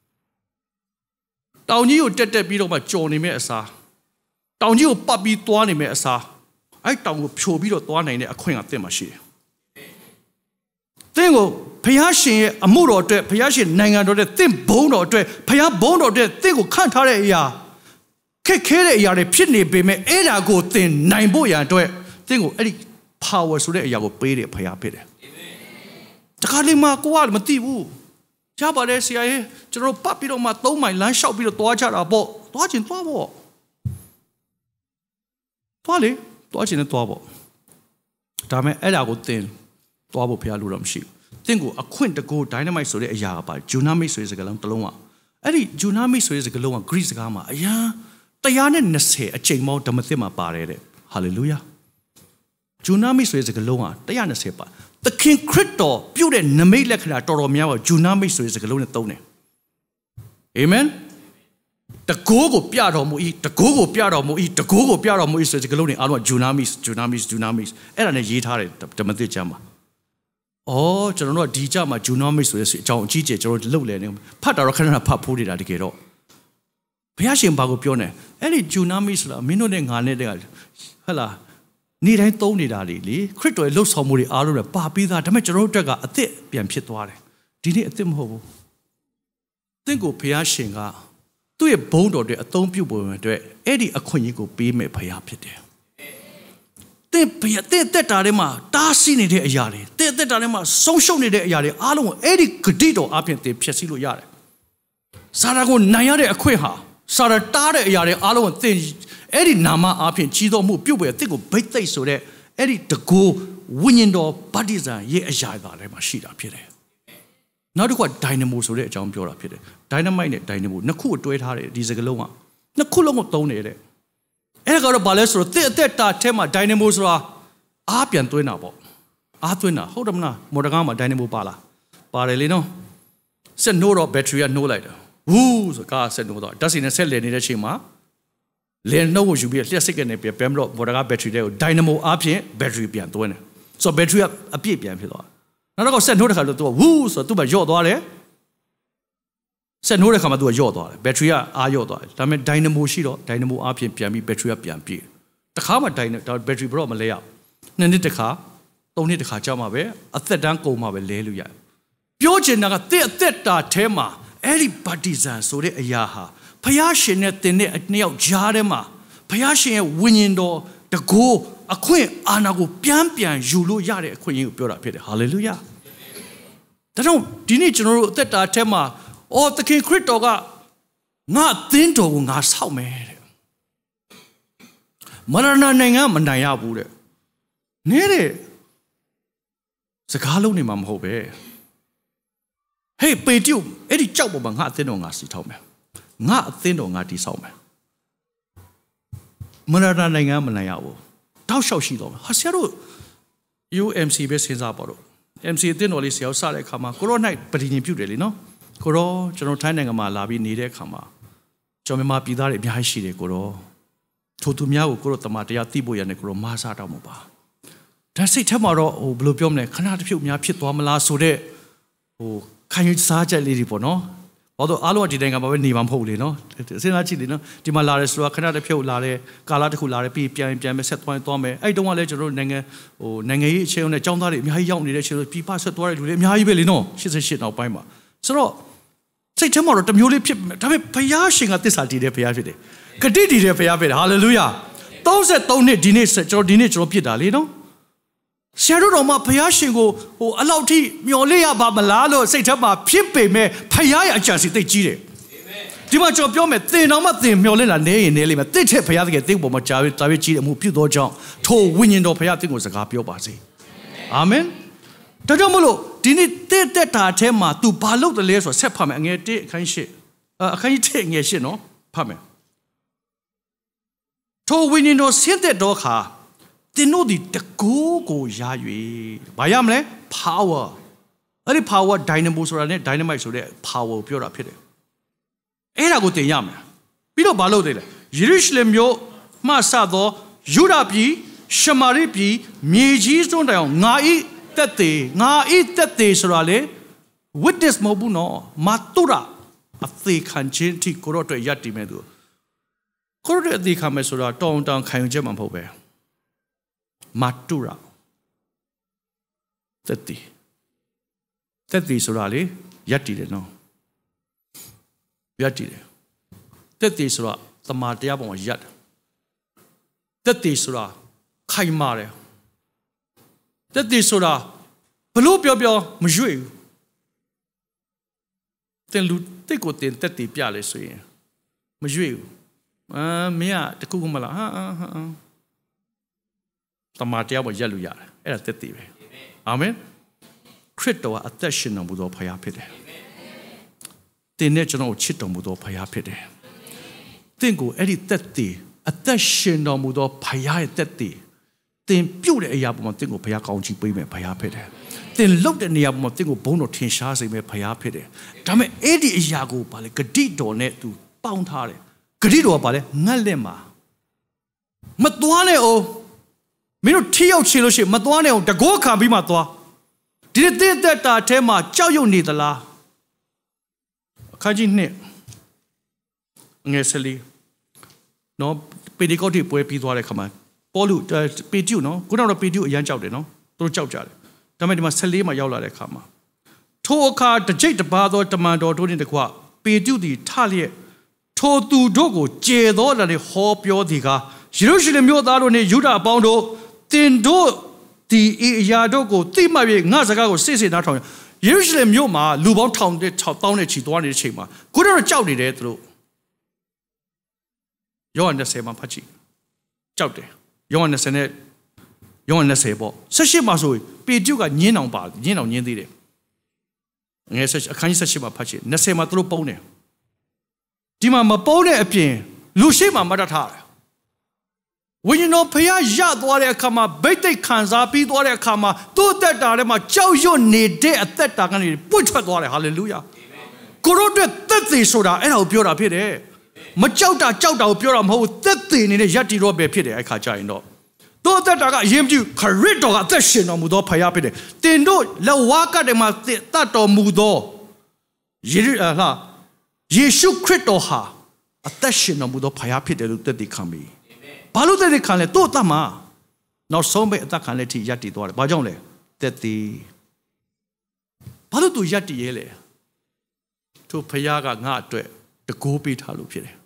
တောင်ကြီးကိုတက်တက်ပြီးတော့မှကြော်နေမဲ့အစားတောင်ကြီးကိုပတ်ပြီးသွားနေမဲ့အစားအဲ့တောင်ကိုဖြိုပြီးတော့သွားနိုင်တဲ့အခွင့်အသင့်မှာရှိတယ်သင်ကိုဖျားရှင်ရဲ့အမှုတော်အတွက်ဖျားရှင်နိုင်ငံတော်တဲ့သင်ဘုန်းတော်အတွက်ဖျားဘုန်းတော်တဲ့သင်ကိုခန့်ထားတဲ့အရာခက်ခဲတဲ့အရာတွေဖြစ်နေပေမဲ့အဲ့ဒါကိုသင်နိုင်ဖို့ရန်အတွက်သင်ကိုအဲ့ဒီ power ဆိုတဲ့အရာကိုပေးတယ်ဖျားဖြစ်တယ်တခါလေးမှကိုကမသိဘူးရပါတယ်ဆရာရဲ့ကျွန်တော်ပတ်ပြီးတော့မှသုံးမိုင်လမ်းလျှောက်ပြီးတော့သွားကြတာပေါ့သွားချင်သွားပေါ့သွားလေသွားချင်လည်းသွားပေါ့ဒါမဲ့အဲ့ဒါကိုသင်သွားဖို့ဘုရားလိုတော့မရှိဘူးသင်ကိုအခွင့်တကူ dynamite ဆိုတဲ့အရာကပါ dynamite ဆိုတဲ့စကားလုံးတစ်လုံးကအဲ့ဒီ dynamite ဆိုတဲ့စကားလုံးက Greek စကားမှာအရာone hundred twentyအချိန်မောင်းဓမ္မသစ်မှာပါတယ်တဲ့ hallelujah dynamite ဆိုတဲ့စကားလုံးကone hundred twentyပါသခင်ခရစ်တော်ပြုတဲ့နမိတ်လက္ခဏာတော်တော်များပါ dynamite ဆိုတဲ့စကားလုံးနဲ့သုံးတယ်အာမင်တကိုးကိုပြတော်မူ၏တကိုးကိုပြတော်မူ၏တကိုးကိုပြတော်မူ၏ဆိုတဲ့စကားလုံးတွေအားလုံးက dunamis dunamis dunamis အဲ့ဒါနဲ့ရေးထားတယ်ဓမ္မသစ်ကျမ်းမှာအော်ကျွန်တော်တို့ကဒီကြမှာ dunamis ဆိုတဲ့အကြောင်းအကြီးကျယ်ကျွန်တော်တို့လှုပ်လဲနေဖတ်တာတော့ခဏခဏဖတ်ဖို့နေတာတကယ်တော့ဘုရားရှင်ဘာကိုပြောနေအဲ့ဒီ dunamis ဆိုတာမင်းတို့နဲ့ငါနဲ့တည်းကဟဲ့လားနေ့တိုင်းသုံးနေတာလေလေခရစ်တော်ရဲ့လှုပ်ဆောင်မှုတွေအားလုံးနဲ့ပါပြီးသားဒါပေမဲ့ကျွန်တော်တို့တက်ကအသစ်ပြန်ဖြစ်သွားတယ်ဒီနေ့အသစ်မဟုတ်ဘူးသင်ကိုဘုရားရှင်ကသူ့ရဲ့ဘုန်းတော်တွေအသုံးပြုပုံအတွက်အဲ့ဒီအခွင့်အရေးကိုပေးမယ်ဘုရားဖြစ်တယ်။တဲ့ဘုရားတဲ့တက်တာထဲမှာတားဆီးနေတဲ့အရာတွေတဲ့တက်တာထဲမှာဆုံးရှုံးနေတဲ့အရာတွေအားလုံးကိုအဲ့ဒီဂတိတော်အပြင်သင်ဖျက်ဆီးလို့ရတယ်။စာရာကိုနိုင်ရတဲ့အခွင့်ဟာစာရာတားတဲ့အရာတွေအားလုံးကိုသင်အဲ့ဒီနာမအပြင်ကြီးတော်မှုပြုတ်ပဲအစ်ကိုဘိတ်သိက်ဆိုတဲ့အဲ့ဒီတကူဝိညာဉ်တော်ဗတ္တိဇံရဲ့အရာတွေထဲမှာရှိတာဖြစ်တယ်။နောက်တစ်ခုက dynamo ဆိုတဲ့အကြောင်းပြောတာဖြစ်တယ် dynamite နဲ့ dynamo နှစ်ခုတွဲထားတယ်ဒီစကားလုံးကနှစ်ခုလုံးကိုသုံးနေတဲ့အဲ့ဒါကတော့ဘာလဲဆိုတော့တစ်အသက်တာထဲမှာ dynamo ဆိုတာအားပြန်သွင်းတာပေါ့အားသွင်းတာဟုတ်တယ်မလားမော်တော်ကားမှာ dynamo ပါလားပါတယ်လေနော်ဆက်နိုးတော့ battery ကနှိုးလိုက်တာဝူးဆိုကားဆက်နိုးတော့ဓာတ်ဆီနဲ့ဆက်လည်နေတဲ့အချိန်မှာလည်နှုတ်ကိုယူပြီးလျှက်စစ်ကနေပြန်ပြန်ပြီးတော့မော်တော်ကား battery တွေကို dynamo အားဖြင့် battery ပြန်သွင်းတယ်ဆိုတော့ battery ကအပြည့်ပြန်ဖြစ်သွားနောက်တော့ဆက်နှိုးတဲ့ခါလို့သူကဝူးဆိုတော့သူ့မှာယော့သွားတယ်ဆက်နှိုးတဲ့ခါမှာသူကယော့သွားတယ်ဘက်ထရီကအားယော့သွားတယ်ဒါပေမဲ့ dynamo ရှိတော့ dynamo အားဖြင့်ပြန်ပြီးဘက်ထရီကပြန်ပြည့်တခါမှ dynamo ဘက်ထရီဘရော့မလဲရနှစ်နှစ်တခါသုံးနှစ်တခါကြာမှပဲအသက်တန်းကုန်မှပဲလဲလို့ရတယ်ပြောချင်တာကတဲ့ အသက်တာထဲမှာအဲ့ဒီဗတ္တိဇံဆိုတဲ့အရာဟာဘုရားရှင်နဲ့သင်တဲ့နှစ်ယောက်ကြားထဲမှာဘုရားရှင်ရဲ့ဝိညာဉ်တော်တကိုးအခွင့်အာဏာကိုပြန်ပြန်ယူလို့ရတဲ့အခွင့်အရေးကိုပြောတာဖြစ်တယ်ဟာလေလုယာဒါကြောင့်ဒီနေ့ကျွန်တော်တို့အသက်တာထဲမှာအော်သခင်ခရစ်တော်ကငါအသင်းတော်ကိုငါဆောက်မယ်တဲ့မရဏနိုင်ငံမနိုင်ရဘူးတဲ့နေတဲ့စကားလုံးနေမှာမဟုတ်ပဲဟေးပေတျုအဲ့ဒီကြောက်ပေါ်မှာငါအသင်းတော်ငါစီထောက်မယ်ငါအသင်းတော်ငါတည်ဆောက်မယ်မရဏနိုင်ငံမနိုင်ရဘူးတောက်လျှောက်ရှိတော့ဟာဆရာတို့ U M C ပဲစဉ်းစားပါတော့ M C အသင်းတော်လေးဆရာစတဲ့အခါမှာကိုရိုနိုင်ပဋိညာဉ်ပြုတယ်လေနော်ကိုရောကျွန်တော်ထိုင်းနိုင်ငံမှာလာပြီးနေတဲ့အခါမှာကျွန်တော်မြန်မာပြည်သားတွေအများကြီးရှိတယ်ကိုရောထိုသူများကိုကိုရောတမန်တရားသိဖို့ရနေကိုရောမားစားတော့မှာပါဒါစိတ်ထက်မှာတော့ဟိုဘယ်လိုပြောမလဲခဏတစ်ဖြုတ်များဖြစ်သွားမလားဆိုတဲ့ဟိုခံယူစားချက်လေးတွေပေါ့နော်ဘာလို့အားလုံးကဒီနိုင်ငံမှာပဲနေမှာမဟုတ်လေနော်စဉ်းစားကြည့်လေနော်ဒီမှာလာရဲဆိုတာခဏတစ်ဖြုတ်လာတဲ့ကာလတစ်ခုလာတယ်ပြီးပြန်ပြန်မဲ့ဆက်သွားသွားမယ်အဲ့တုန်းကလည်းကျွန်တော်တို့နိုင်ငံဟိုနိုင်ငံရေးအခြေအနေနဲ့ចောင်းသားတွေအများကြီးရောက်နေတဲ့အချိန်ဆိုပြီးပဆက်သွားတဲ့လူတွေအများကြီးပဲလေနော်eighty-eightနောက်ပိုင်းမှာဆိုတော့စိတ်ထဲမှာတော့တမျိုးလေးဖြစ်ဒါပေမဲ့ဘုရားရှင်ကသစ္စာတည်တဲ့ဘုရားဖြစ်တယ်ဂတိတည်တဲ့ဘုရားဖြစ်တယ်ဟာလေလုယာthirty-threeနှစ်ဒီနေ့ကျွန်တော်ဒီနေ့ကျွန်တော်ပြစ်တာလေနော်ဆရာတို့တော်မှာဘုရားရှင်ကိုဟိုအလောက်ထိမျှော်လင့်ရပါမလားလို့စိတ်ထဲမှာဖြစ်ပေမဲ့ဘုရားရဲ့အကြံစီသိကြီးတယ်ဒီမှာကျွန်တော်ပြောမယ်သင်တော်မှသင်မျှော်လင့်တာနေရင်နေလိမ့်မယ်တစ်ချက်ဘုရားသခင်သင်ပေါ်မှာကြာပြီးကြာပြီးကြီးတယ်မှုပြုသောကြောင့်ထိုဝိညာဉ်တော်ဘုရားသင်ကိုစကားပြောပါစေအာမင်ဒါကြောင့်မလို့ဒီနေ့တဲ့တဲ့တာအထဲမှာ तू ဘာလုပ်တယ်လဲဆိုတော့ဆက်ဖတ်မယ်အငယ်တစ်အခန်းရှစ်အခန်းတစ်အငယ်ရှစ်နော်ဖတ်မယ်ထိုဝိညာဉ်တော်ဆင်းသက်တော်ခါသင်တို့ဒီတကိုးကိုရ၍ဘာရမလဲ power အဲ့ဒီ power dynamo ဆိုတာနဲ့ dynamite ဆိုတဲ့ power ပြောတာဖြစ်တယ်အဲ့ဒါကိုသင်ရမယ်ပြီးတော့ဘာလုပ်တယ်လဲယေရုရှလင်မြို့မှစသောယူဒပြည်ရှမာရိပြည်မြေကြီးစွန်းတိုင်အောင်ငါဤတက်သေးငါဤတက်သေးဆိုတာလေ witness မဟုတ်ဘူးနော်မတူရာအသေးခံခြင်းတိကိုတော့အတွက်ယက်တည်မဲ့သူကိုတော့အသေးခံမဲ့ဆိုတာတောင်းတောင်းခံယူချက်မှမဟုတ်ပဲမတူရာတက်သေးတက်သေးဆိုတာလေယက်တည်တယ်နော်ယက်တည်တယ်တက်သေးဆိုတာသမာတရားပေါ်မှာယက်တက်သေးဆိုတာခိုင်မာတယ်တက်သေးဆိုတာဘလို့ပြောပြောမရွေ့ဘူးတင်လူတိတ်ကိုတင်တက်သေးပြလဲဆိုရင်မရွေ့ဘူးအာမင်းကတခုခုမလားဟာဟာတမန်တရားပေါ်ရက်လို့ရတယ်အဲ့ဒါသက်တည်ပဲအာမင်ခရစ်တော်ကအသက်ရှင်တော်မူသောဖခင်ဖြစ်တယ်တင်နဲ့ကျွန်တော်ကိုချစ်တော်မူသောဖခင်ဖြစ်တယ်တင့်ကိုအဲ့ဒီသက်တည်အသက်ရှင်တော်မူသောဖခင်ရဲ့သက်တည်တင်ပြုတ်တဲ့အရာပေါ်မှာတင့်ကိုဖခင်ကောင်းချီးပေးမယ်ဖခင်ဖြစ်တယ်တင်လုတ်တဲ့နေရာပေါ်မှာတင့်ကိုဘုန်းတော်ထင်ရှားစေမယ်ဖခင်ဖြစ်တယ်ဒါပေမဲ့အဲ့ဒီအရာကိုဗာလေဂတိတော်နဲ့သူပေါင်းထားတယ်ဂတိတော်ကဗာလေငတ်လက်မှာမသွားနဲ့အောင်မင်းတို့ထိရောက်ချင်လို့ရှိရင်မသွားနဲ့အောင်တကောခံပြီးမှသွားဒီတဲ့တဲ့တာအဲမှာကြောက်ရွံ့နေသလားအခါကြီးနှစ်ငယ်စလီနော်ပေဒီကောတိပွဲပြီးသွားတဲ့ခါမှာပေါ်လူပေကျူနော်ခုနကတော့ပေကျူအရန်ကြောက်တယ်နော်သူတို့ကြောက်ကြတယ်ဒါပေမဲ့ဒီမှာဆယ်လေးမှာရောက်လာတဲ့ခါမှာထိုအခါတစ်ကြိတ်တစ်ပါးသောတမန်တော်တို့နှင့်တကွပေကျူသည်ထလျက်ထိုသူတို့ကိုကျေသောလာတဲ့ဟောပြောသည်ကယေရုရှလင်မြို့သားတို့နှင့်ယူဒအပေါင်းတို့တင်တို့ဒီအရာတို့ကိုသိမှ၍ငါစကားကိုစိတ်စိတ်နားထောင်ယေရုရှလင်မြို့မှာလူပေါင်းထောင်တဲ့တောင်းတဲ့ချီသွားနေတဲ့ချိန်မှာခုတော့ကြောက်နေတယ်သူတို့ယောဟန်20မှာဖတ်ကြည့်ကြောက်တယ်ယောဟန်20နဲ့ယောဟန်20ပေါ့18မှာဆိုပေတရုကညင်းအောင်ပါညင်းအောင်ညင်းသေးတယ်ငယ်အခန်းကြီး18မှာဖတ်ကြည့်20မှာသူတို့ပုံတယ်ဒီမှာမပုံတဲ့အပြင်လူရှိမှမတတ်ထားတယ်ဝိညာဉ်တော်ဖျားရသွားတဲ့အခါမှာဗိတ်သိက်ခံစားပြီးသွားတဲ့အခါမှာသူ့အသက်တာထဲမှာကြောက်ရွံ့နေတဲ့အသက်တာကနေပွင့်ထွက်သွားတယ်ဟာလေလုယာကိုရောအတွက်သက်သေဆိုတာအဲ့ဒါကိုပြောတာဖြစ်တယ်မကြောက်တာကြောက်တာကိုပြောတာမဟုတ်ဘူးသက်သေနေတဲ့ယက်တီတော့ပဲဖြစ်တယ်အဲ့ခါကျရင်တော့သူ့အသက်တာကအရင်ပြုခရစ်တော်ကအသက်ရှင်တော်မူသောဖျားဖြစ်တယ်တင်တို့လက်ဝါးကတည်းမှာတတ်တော်မူသောယေဟာယေရှုခရစ်တော်ဟာအသက်ရှင်တော်မူသောဖျားဖြစ်တယ်လို့သက်သေခံပြီးဘာလို့တဲ့ခံလဲတို့အသက်မှာနောက်ဆုံးပဲအသက်ခံလက်ထိယက်တည်သွားတယ်ဘာကြောင့်လဲသက်သေဘာလို့သူယက်တည်ရဲလဲသူဖခင်ကငါအတွက်တကိုးပေးထားလို့ဖြစ်တယ်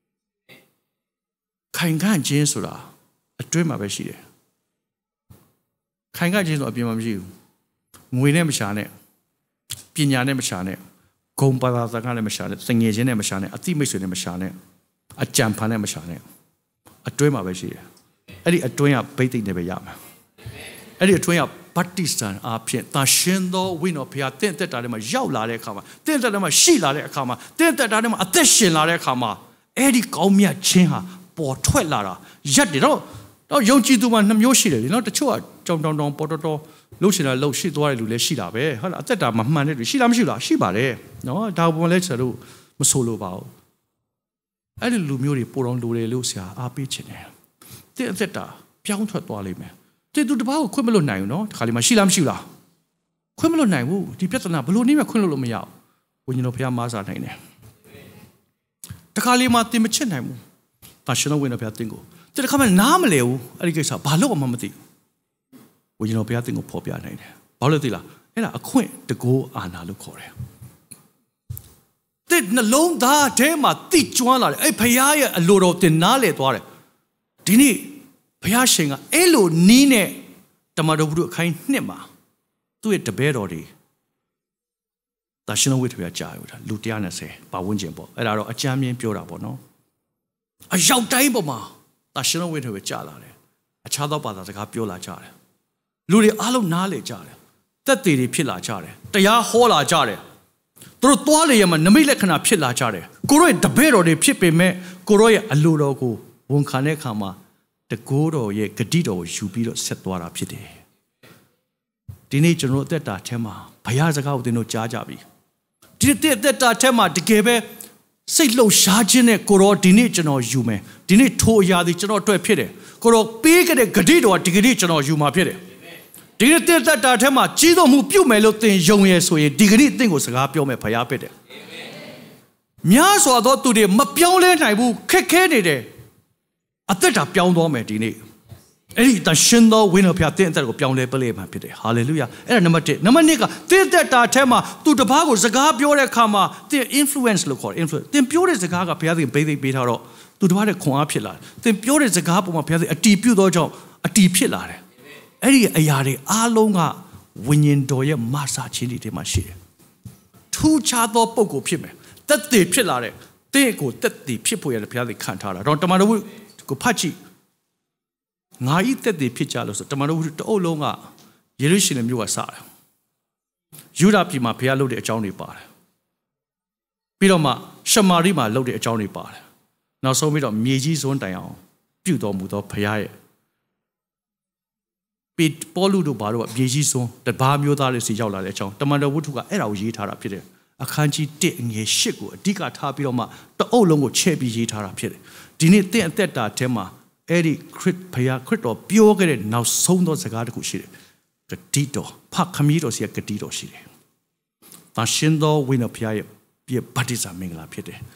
ခိုင်ခံ့ခြင်းဆိုတာအတွင်းမှာပဲရှိတယ်ခိုင်ခံ့ခြင်းဆိုအပြင်မှာမရှိဘူးငွေနဲ့မရှာနဲ့ပညာနဲ့မရှာနဲ့ဂုံပါသာစကားနဲ့မရှာနဲ့စငယ်ချင်းနဲ့မရှာနဲ့အသိမိတ်ဆွေနဲ့မရှာနဲ့အကြံဖန်နဲ့မရှာနဲ့အတွင်းမှာပဲရှိတယ်အဲ့ဒီအတွင်းကဗိသိက်နဲ့ပဲရမှာအဲ့ဒီအတွင်းကဗတ္တိစံအဖြစ်တာရှင်သောဝိညာဉ်ဘုရားတင့်သက်တာထဲမှာရောက်လာတဲ့အခါမှာတင့်သက်တာထဲမှာရှိလာတဲ့အခါမှာတင့်သက်တာထဲမှာအသက်ရှင်လာတဲ့အခါမှာအဲ့ဒီကောင်းမြတ်ခြင်းဟာပေါ်ထွက်လာတာရက်တယ်တော့တော့ယုံကြည်သူမှာနှမျိုးရှိတယ်လေနော်တချို့ကကြောင်တောင်တောင်ပေါ်တော်တော်လှုပ်ရှင်တာလှုပ်ရှိသွားတဲ့လူလည်းရှိတာပဲဟုတ်လားအသက်တာမမှန်တဲ့လူရှိလားမရှိလားရှိပါတယ်နော်ဒါပုံလဲဆိုတော့မဆိုလို့ပါဘူးအဲ့ဒီလူမျိုးတွေပိုတော်လိုတယ်လို့ဆရာအားပေးချင်တယ်တဲ့အသက်တာပြောင်းထွက်သွားလိမ့်မယ်တဲ့သူတပားကိုခွင့်မလွတ်နိုင်ဘူးနော်ဒီခါလေးမှာရှိလားမရှိလားခွင့်မလွတ်နိုင်ဘူးဒီပြဿနာဘလို့နည်းမှခွင့်လွတ်လို့မရဘူးဝိညာဉ်တော်ဘုရားမဆာနိုင်တယ်တခါလေးမှာတင်မချစ်နိုင်ဘူးဒါရှင်တော်ဝိညာဉ်တော်ဘုရားတင်ကိုတဲ့ခါမှနားမလဲဘူးအဲ့ဒီကိစ္စဘာလို့မှမသိဝိညာဉ်တော်ဘုရားတင်ကိုဖော်ပြနိုင်တယ်ဘာလို့သိလားအဲ့ဒါအခွင့်တကိုးအာနာလို့ခေါ်တယ်တဲ့နှလုံးသားထဲမှာတိကျွမ်းလာတယ်အဲ့ဘုရားရဲ့အလိုတော်တင်နားလေသွားတယ်ဒီနေ့ဘုရားရှင်ကအဲ့လိုနီးနဲ့တမန်တော်ဘုရားအခိုင်နှစ်မှာသူ့ရဲ့တပည့်တော်တွေတာရှင်တော်ဝိထဘုရားကြားရတာလူone hundred twentyပါဝန်းကျင်ပေါ့အဲ့ဒါတော့အကြမ်းမြင်ပြောတာပေါ့နော်အရောက်တိုင်းပေါ်မှာတာရှင်တော်ဝိထဘုရားကြားလာတယ်အခြားသောဘာသာစကားပြောလာကြတယ်လူတွေအားလုံးနားလေကြတယ်သက်သေတွေဖြစ်လာကြတယ်တရားဟောလာကြတယ်သူတို့သွားလေရမှာနမိတ်လက္ခဏာဖြစ်လာကြတယ်ကိုရောရဲ့တပည့်တော်တွေဖြစ်ပေမဲ့ကိုရောရဲ့အလိုတော်ကိုဝန်ခံတဲ့အခါမှာတကိုးတော်ရဲ့ဂတိတော်ကိုယူပြီးတော့ဆက်သွားတာဖြစ်တယ်ဒီနေ့ကျွန်တော်အသက်တာထဲမှာဘုရားစကားကိုသင်တို့ကြားကြပြီဒီအသက်တာထဲမှာတကယ်ပဲစိတ်လှုပ်ရှားခြင်းနဲ့ကိုရောဒီနေ့ကျွန်တော်ယူမယ်ဒီနေ့ထိုအရာတွေကျွန်တော်အတွက်ဖြစ်တယ်ကိုရောပေးခဲ့တဲ့ဂတိတော်ဒီဂတိကျွန်တော်ယူမှာဖြစ်တယ်ဒီနေ့တဲ့သက်တာထဲမှာကြီးတော်မှုပြုတ်မယ်လို့သင်ယုံရဲဆိုရင်ဒီဂတိသင်ကိုစကားပြောမယ်ဘုရားဖြစ်တယ်များစွာသောသူတွေမပြောင်းလဲနိုင်ဘူးခက်ခဲနေတယ်အသက်တာပြောင်းသွားမယ်ဒီနေ့အဲ့ဒီတရှင်သောဝိညာဉ်ဘုရားတင်းအသက်ကိုပြောင်းလဲပလေမှာဖြစ်တယ်ဟာလေလုယာအဲ့ဒါနံပါတ်oneနံပါတ်twoကတင်းအသက်တာထဲမှာသူတပားကိုစကားပြောတဲ့အခါမှာတင်း influence လို့ခေါ်တယ် influence တင်းပြောတဲ့စကားကဘုရားသခင်ပေးသိပေးထားတော့သူတပားတဲ့ခွန်အားဖြစ်လာတယ်တင်းပြောတဲ့စကားပေါ်မှာဘုရားသခင်အတီးပြုတ်သောကြောင့်အတီးဖြစ်လာတယ်အဲ့ဒီအရာတွေအားလုံးကဝိညာဉ်တော်ရဲ့မဆာခြင်းတွေထဲမှာရှိတယ်ထူးခြားသောပုံကိုဖြစ်မယ်သက်သေဖြစ်လာတဲ့တဲ့ကိုတက်တည်ဖြစ်ဖို့ရတယ်ဘုရားသခင်ခံထားတာတော့တမန်တော်ဝုကိုဖတ်ကြည့်ငါဤတက်တည်ဖြစ်ကြလို့ဆိုတမန်တော်ဝုတအုပ်လုံးကယေရုရှလင်မြို့ကစတယ်ယူဒာပြည်မှာဘုရားလုပ်တဲ့အကြောင်းတွေပါတယ်ပြီးတော့မှရှမာရိမှာလုပ်တဲ့အကြောင်းတွေပါတယ်နောက်ဆုံးပြီးတော့မြေကြီးစွန်းတိုင်အောင်ပြုတော်မူသောဘုရားရဲ့ပေပေါလုတို့ဘာလို့မြေကြီးစွန်းတဘာမျိုးသားတွေစီရောက်လာတဲ့အကြောင်းတမန်တော်ဝုထုကအဲ့ဒါကိုရေးထားတာဖြစ်တယ်အခန်းကြီးတစ်ငယ်ရှစ်ကိုအဓိကထားပြီးတော့မှတအုပ်လုံးကိုချဲ့ပြီးရေးထားတာဖြစ်တယ်ဒီနေ့တင့်အသက်တာထဲမှာအဲ့ဒီခရစ်ဘုရားခရစ်တော်ပြောခဲ့တဲ့နောက်ဆုံးသောစကားတစ်ခုရှိတယ်ဂတိတော်ဖခမီးတော်စီကဂတိတော်ရှိတယ်။ဒါရှင်တော်ဝိညာဉ်ဘုရားရဲ့ပြည့်ဗတ္တိဇာမင်္ဂလာဖြစ်တယ်။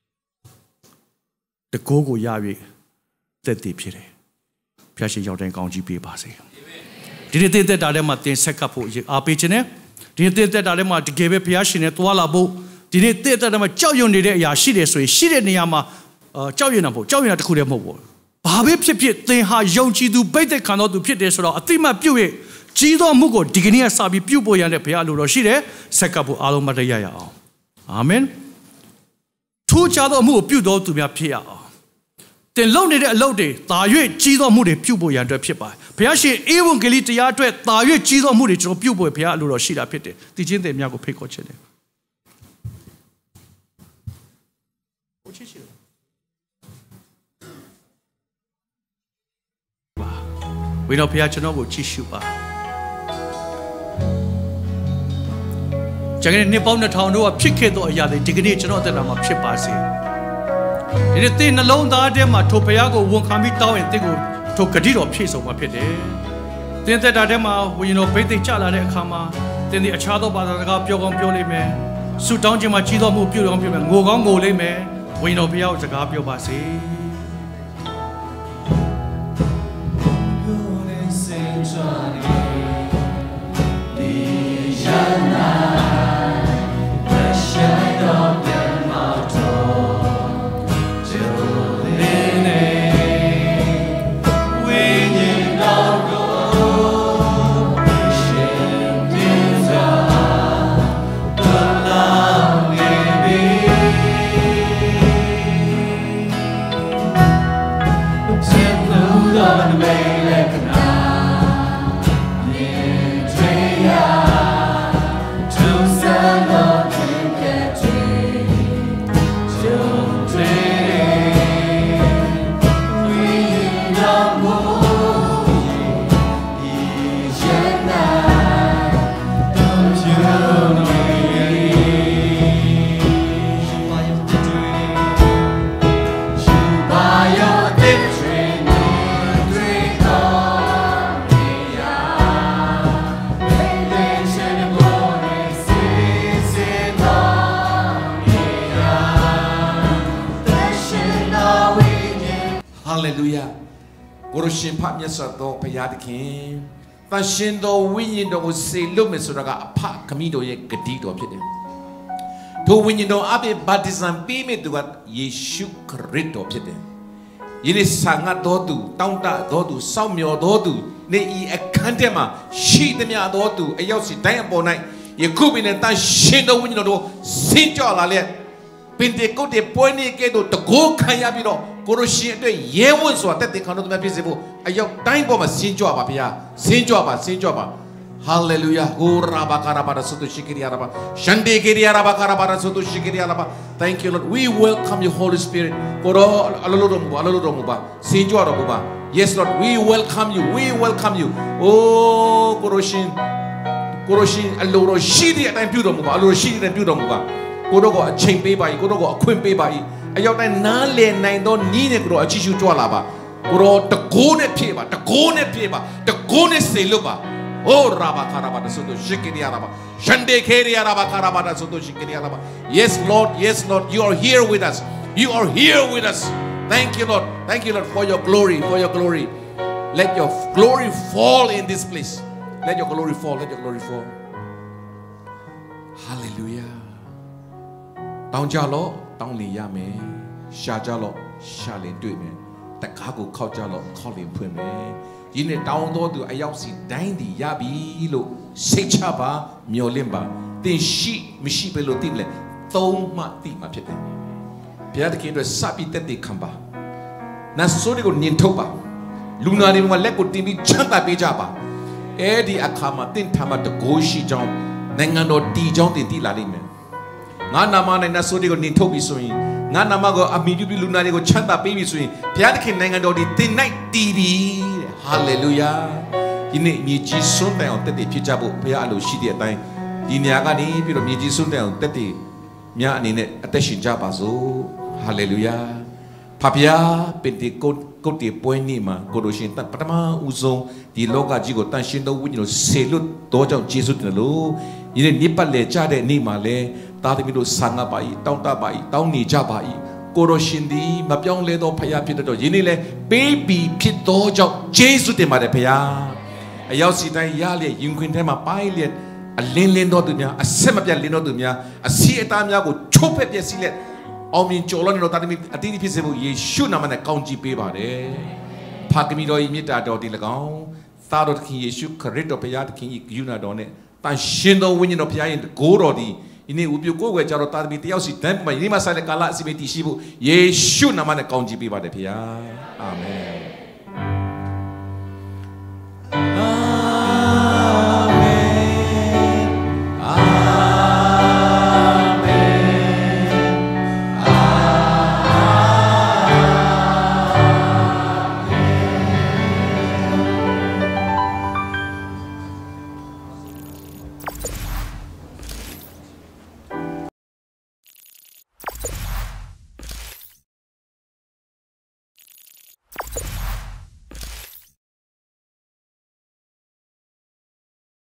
တကိုးကိုရ၍သက်တည်ဖြစ်တယ်။ဘုရားရှင်ရောက်တဲ့ကောင်းကြီးပေးပါစေ။ဒီနေ့တဲ့တဲ့တာထဲမှာသင်ဆက်ကပ်ဖို့အားပေးခြင်းနဲ့ဒီနေ့တဲ့တဲ့တာထဲမှာတကယ်ပဲဘုရားရှင်နဲ့တွာလာဖို့ဒီနေ့တဲ့တဲ့တာမှာကြောက်ရွံ့နေတဲ့အရာရှိတယ်ဆိုရင်ရှိတဲ့နေရာမှာကြောက်ရွံ့တာမဟုတ်ကြောက်ရွံ့တာတစ်ခုတည်းမဟုတ်ဘူး။ဘာပဲဖြစ်ဖြစ်သင်ဟာယုံကြည်သူဗိတ်သက်ခံတော်သူဖြစ်တယ်ဆိုတော့အတိမတ်ပြုတ်ရဲ့ကြီးသောမှုကိုဒီကနေ့ကစပြီးပြုတ်ပေါ်ရတဲ့ဘုရားလိုတော်ရှိတယ်ဆက်ကပ်ဖို့အားလုံးမတရားရအောင်အာမင်ထိုးချသောမှုကိုပြုတ်တော်သူများဖြစ်ရအောင်တင်လုံနေတဲ့အလုပ်တွေတာ၍ကြီးသောမှုတွေပြုတ်ပေါ်ရတဲ့ဖြစ်ပါဘုရားရှင်ဧဝံဂေလိတရားအတွက်တာ၍ကြီးသောမှုတွေကျွန်တော်ပြုတ်ပေါ်ဘုရားလိုတော်ရှိတာဖြစ်တယ်တည်ခြင်းတွေများကိုဖိတ်ခေါ်ခြင်းတယ်ဟိုချစ်ရှိတယ်ဝိတော်ဘုရားကျွန်တော်ကိုချီးရှုပါကျွန်တော်နှစ်ပေါင်းနှစ်ထောင်တို့ကဖြစ်ခဲ့သောအရာတွေဒီကနေ့ကျွန်တော်အသက်တာမှာဖြစ်ပါစေဒီနေ့သင်နှလုံးသားထဲမှာထိုဘုရားကိုဝန်ခံပြီးတောင်းရင်သင်ကိုထိုဂတိတော်ဖြည့်ဆုံးမှာဖြစ်တယ်သင်သက်တာထဲမှာဝိညာဉ်တော်ဗိသိက်ကျလာတဲ့အခါမှာသင်ဒီအခြားသောဘာသာစကားပြောကောင်းပြောလိမ့်မယ်ဆုတောင်းခြင်းမှာကြီးသောမှုပြုကောင်းပြုမယ်ငိုကောင်းငိုလိမ့်မယ်ဝိညာဉ်တော်ဘုရားကိုစကားပြောပါစေကိုရရှင်ဖတ်မြတ်စွာသောဘုရားသခင်တန်ရှင်တော်ဝိညာဉ်တော်ကိုစေလွတ်မယ်ဆိုတာကအဖခမည်းတော်ရဲ့ဂတိတော်ဖြစ်တယ်။ထိုဝိညာဉ်တော်အပြင်ဗတ္တိဇံပေးမဲ့သူကယေရှုခရစ်တော်ဖြစ်တယ်။ယနေ့ဆာငတ်တော်သူတောင်းတတော်သူစောင့်မျှော်တော်သူနေဤအခန်းထဲမှာရှိသမျှတော်သူအရောက်စီတိုင်းအပေါ်၌ယခုပင်တန်ရှင်တော်ဝိညာဉ်တော်ဆင်းကြလာလေပင်တေကုတ်တေပွဲနေကဲ့သို့တကိုးခံရပြီးတော့ကိုရရှင်အတွက်ရဲဝံ့စွာတက်တဲ့ခံတော်သူများဖြစ်စေဖို့အရောက်တိုင်းပေါ်မှာဆင်းကြပါဗျာဆင်းကြပါဆင်းကြပါဟာလေလုယာဟိုရာဘာကာရာဘာဆုတုရှိကရီယာရာဘာရှန်ဒေကရီယာရာဘာကာရာဘာဆုတုရှိကရီယာရာဘာ thank you Lord we welcome you Holy Spirit ကိုရောအလိုလိုတော်မူပါအလိုလိုတော်မူပါဆင်းကြတော်မူပါ yes Lord we welcome you we welcome you oh ကိုရရှင်ကိုရရှင်အလိုလိုရှိတဲ့အတိုင်းပြုတော်မူပါအလိုလိုရှိတဲ့အတိုင်းပြုတော်မူပါကိုတော့ကအချိန်ပေးပါ၏ကိုတော့ကအခွင့်ပေးပါ၏အရောက်တိုင်းနားလည်နိုင်သောနီးနဲ့ကိုတော့အချီရှုကြွလာပါကိုတော့တကိုးနဲ့ဖြည့်ပါတကိုးနဲ့ဖြည့်ပါတကိုးနဲ့စေလွတ်ပါအိုရာဘာခါရာဘာဆိုတော့ရှိကရီယာရာဘာရှန်ဒေခေရီယာရာဘာခါရာဘာဆိုတော့ရှိကရီယာရာဘာ yes Lord yes Lord you are here with us you are here with us thank you Lord thank you Lord for your glory for your glory let your glory fall in this place let your glory fall let your glory fall hallelujahတောင်းကြလို့တောင်းလင်ရမယ်ရှာကြလို့ရှာလင်တွေ့မယ်တကားကိုခောက်ကြလို့ခောက်လင်ဖွင့်မယ်ဒီနေ့တောင်းတော်သူအရောက်စီတိုင်းတည်ရပြီလို့စိတ်ချပါမျှော်လင့်ပါသင်ရှိမရှိပဲလို့သိမလဲသုံးမှသိမှဖြစ်တယ်ဘုရားသခင်အတွက်စပြီးတက်တည်ခံပါနတ်ဆိုးတွေကိုနင်ထုတ်ပါလူနာတွေမှာလက်ကိုတင်ပြီးချမ်းသာပေးကြပါအဲ့ဒီအခါမှာတင့်ထမှာတကိုးရှိကြောင်းနိုင်ငံတော်တည်ကြောင်းတင်တည်လာလိမ့်မယ်ငါနာမနဲ့နတ်ဆိုးတွေကိုနင်ထုတ်ပြီးဆိုရင်ငါနာမကိုအမိပြုပြီးလူနာတွေကိုချမ်းသာပေးပြီးဆိုရင်ဘုရားသခင်နိုင်ငံတော်ဒီတင်၌တည်ပြီတဲ့ဟာလေလုယာဒီနေ့မြေကြီးစွန့်တိုင်အောင်တက်တည်ဖြစ်ကြဖို့ဘုရားအလိုရှိတဲ့အတိုင်းဒီနေရာကနေပြီးတော့မြေကြီးစွန့်တိုင်အောင်တက်တည်များအနေနဲ့အသက်ရှင်ကြပါစို့ဟာလေလုယာဖဖျားပင်တေကိုကိုတေပွဲနေ့မှာကိုလိုရှင်တပထမဦးဆုံးဒီလောကကြီးကိုတန်ရှင်းသောဝိညာဉ်ကိုဆေလွတ်တော်ကြောင့်ယေရှုတင်လို့ဒီနေ့နိပတ်လေကြတဲ့နေ့မှာလဲသားသမီးတို့ဆာငါပါ၏တောင်းတပါ၏တောင်းနေကြပါ၏ကိုလိုရှင်ဒီမပြောင်းလဲသောဖခင်ဖြစ်တော့ယင်းနေ့လဲပေးပြီးဖြစ်သောကြောင့်ယေရှုတင်ပါတယ်ဖခင်အရောက်စီတိုင်းရလျက်ရင်ခွင်ထဲမှာပိုင်းလျက်အလင်းလင်းတော်သူများအဆက်မပြတ်လင်းတော်သူများအစီအသားများကိုချိုးဖက်ပြည့်စည်လက်အောင်မြင်ကျော်လွန်နေတော့တာသမီးအတိအဖြစ်စေဖို့ယေရှုနာမနဲ့ကောင်းချီးပေးပါတယ်ဖခင်တော်၏မြတ်တာတော်ဒီ၎င်းသားတော်သခင်ယေရှုခရစ်တော်ဘုရားသခင်၏ဂရုဏာတော်နဲ့တန်ရှင်သောဝိညာဉ်တော်ဘုရားရဲ့ကိုးတော်ဒီဒီနေ့ဥပြုကိုးကွယ်ကြတော့တာသမီးတယောက်စီတန်းမှာယနေ့မှဆက်လက်ကာလအစီအမံတည်ရှိဖို့ယေရှုနာမနဲ့ကောင်းချီးပေးပါတယ်ဘုရားအာမင်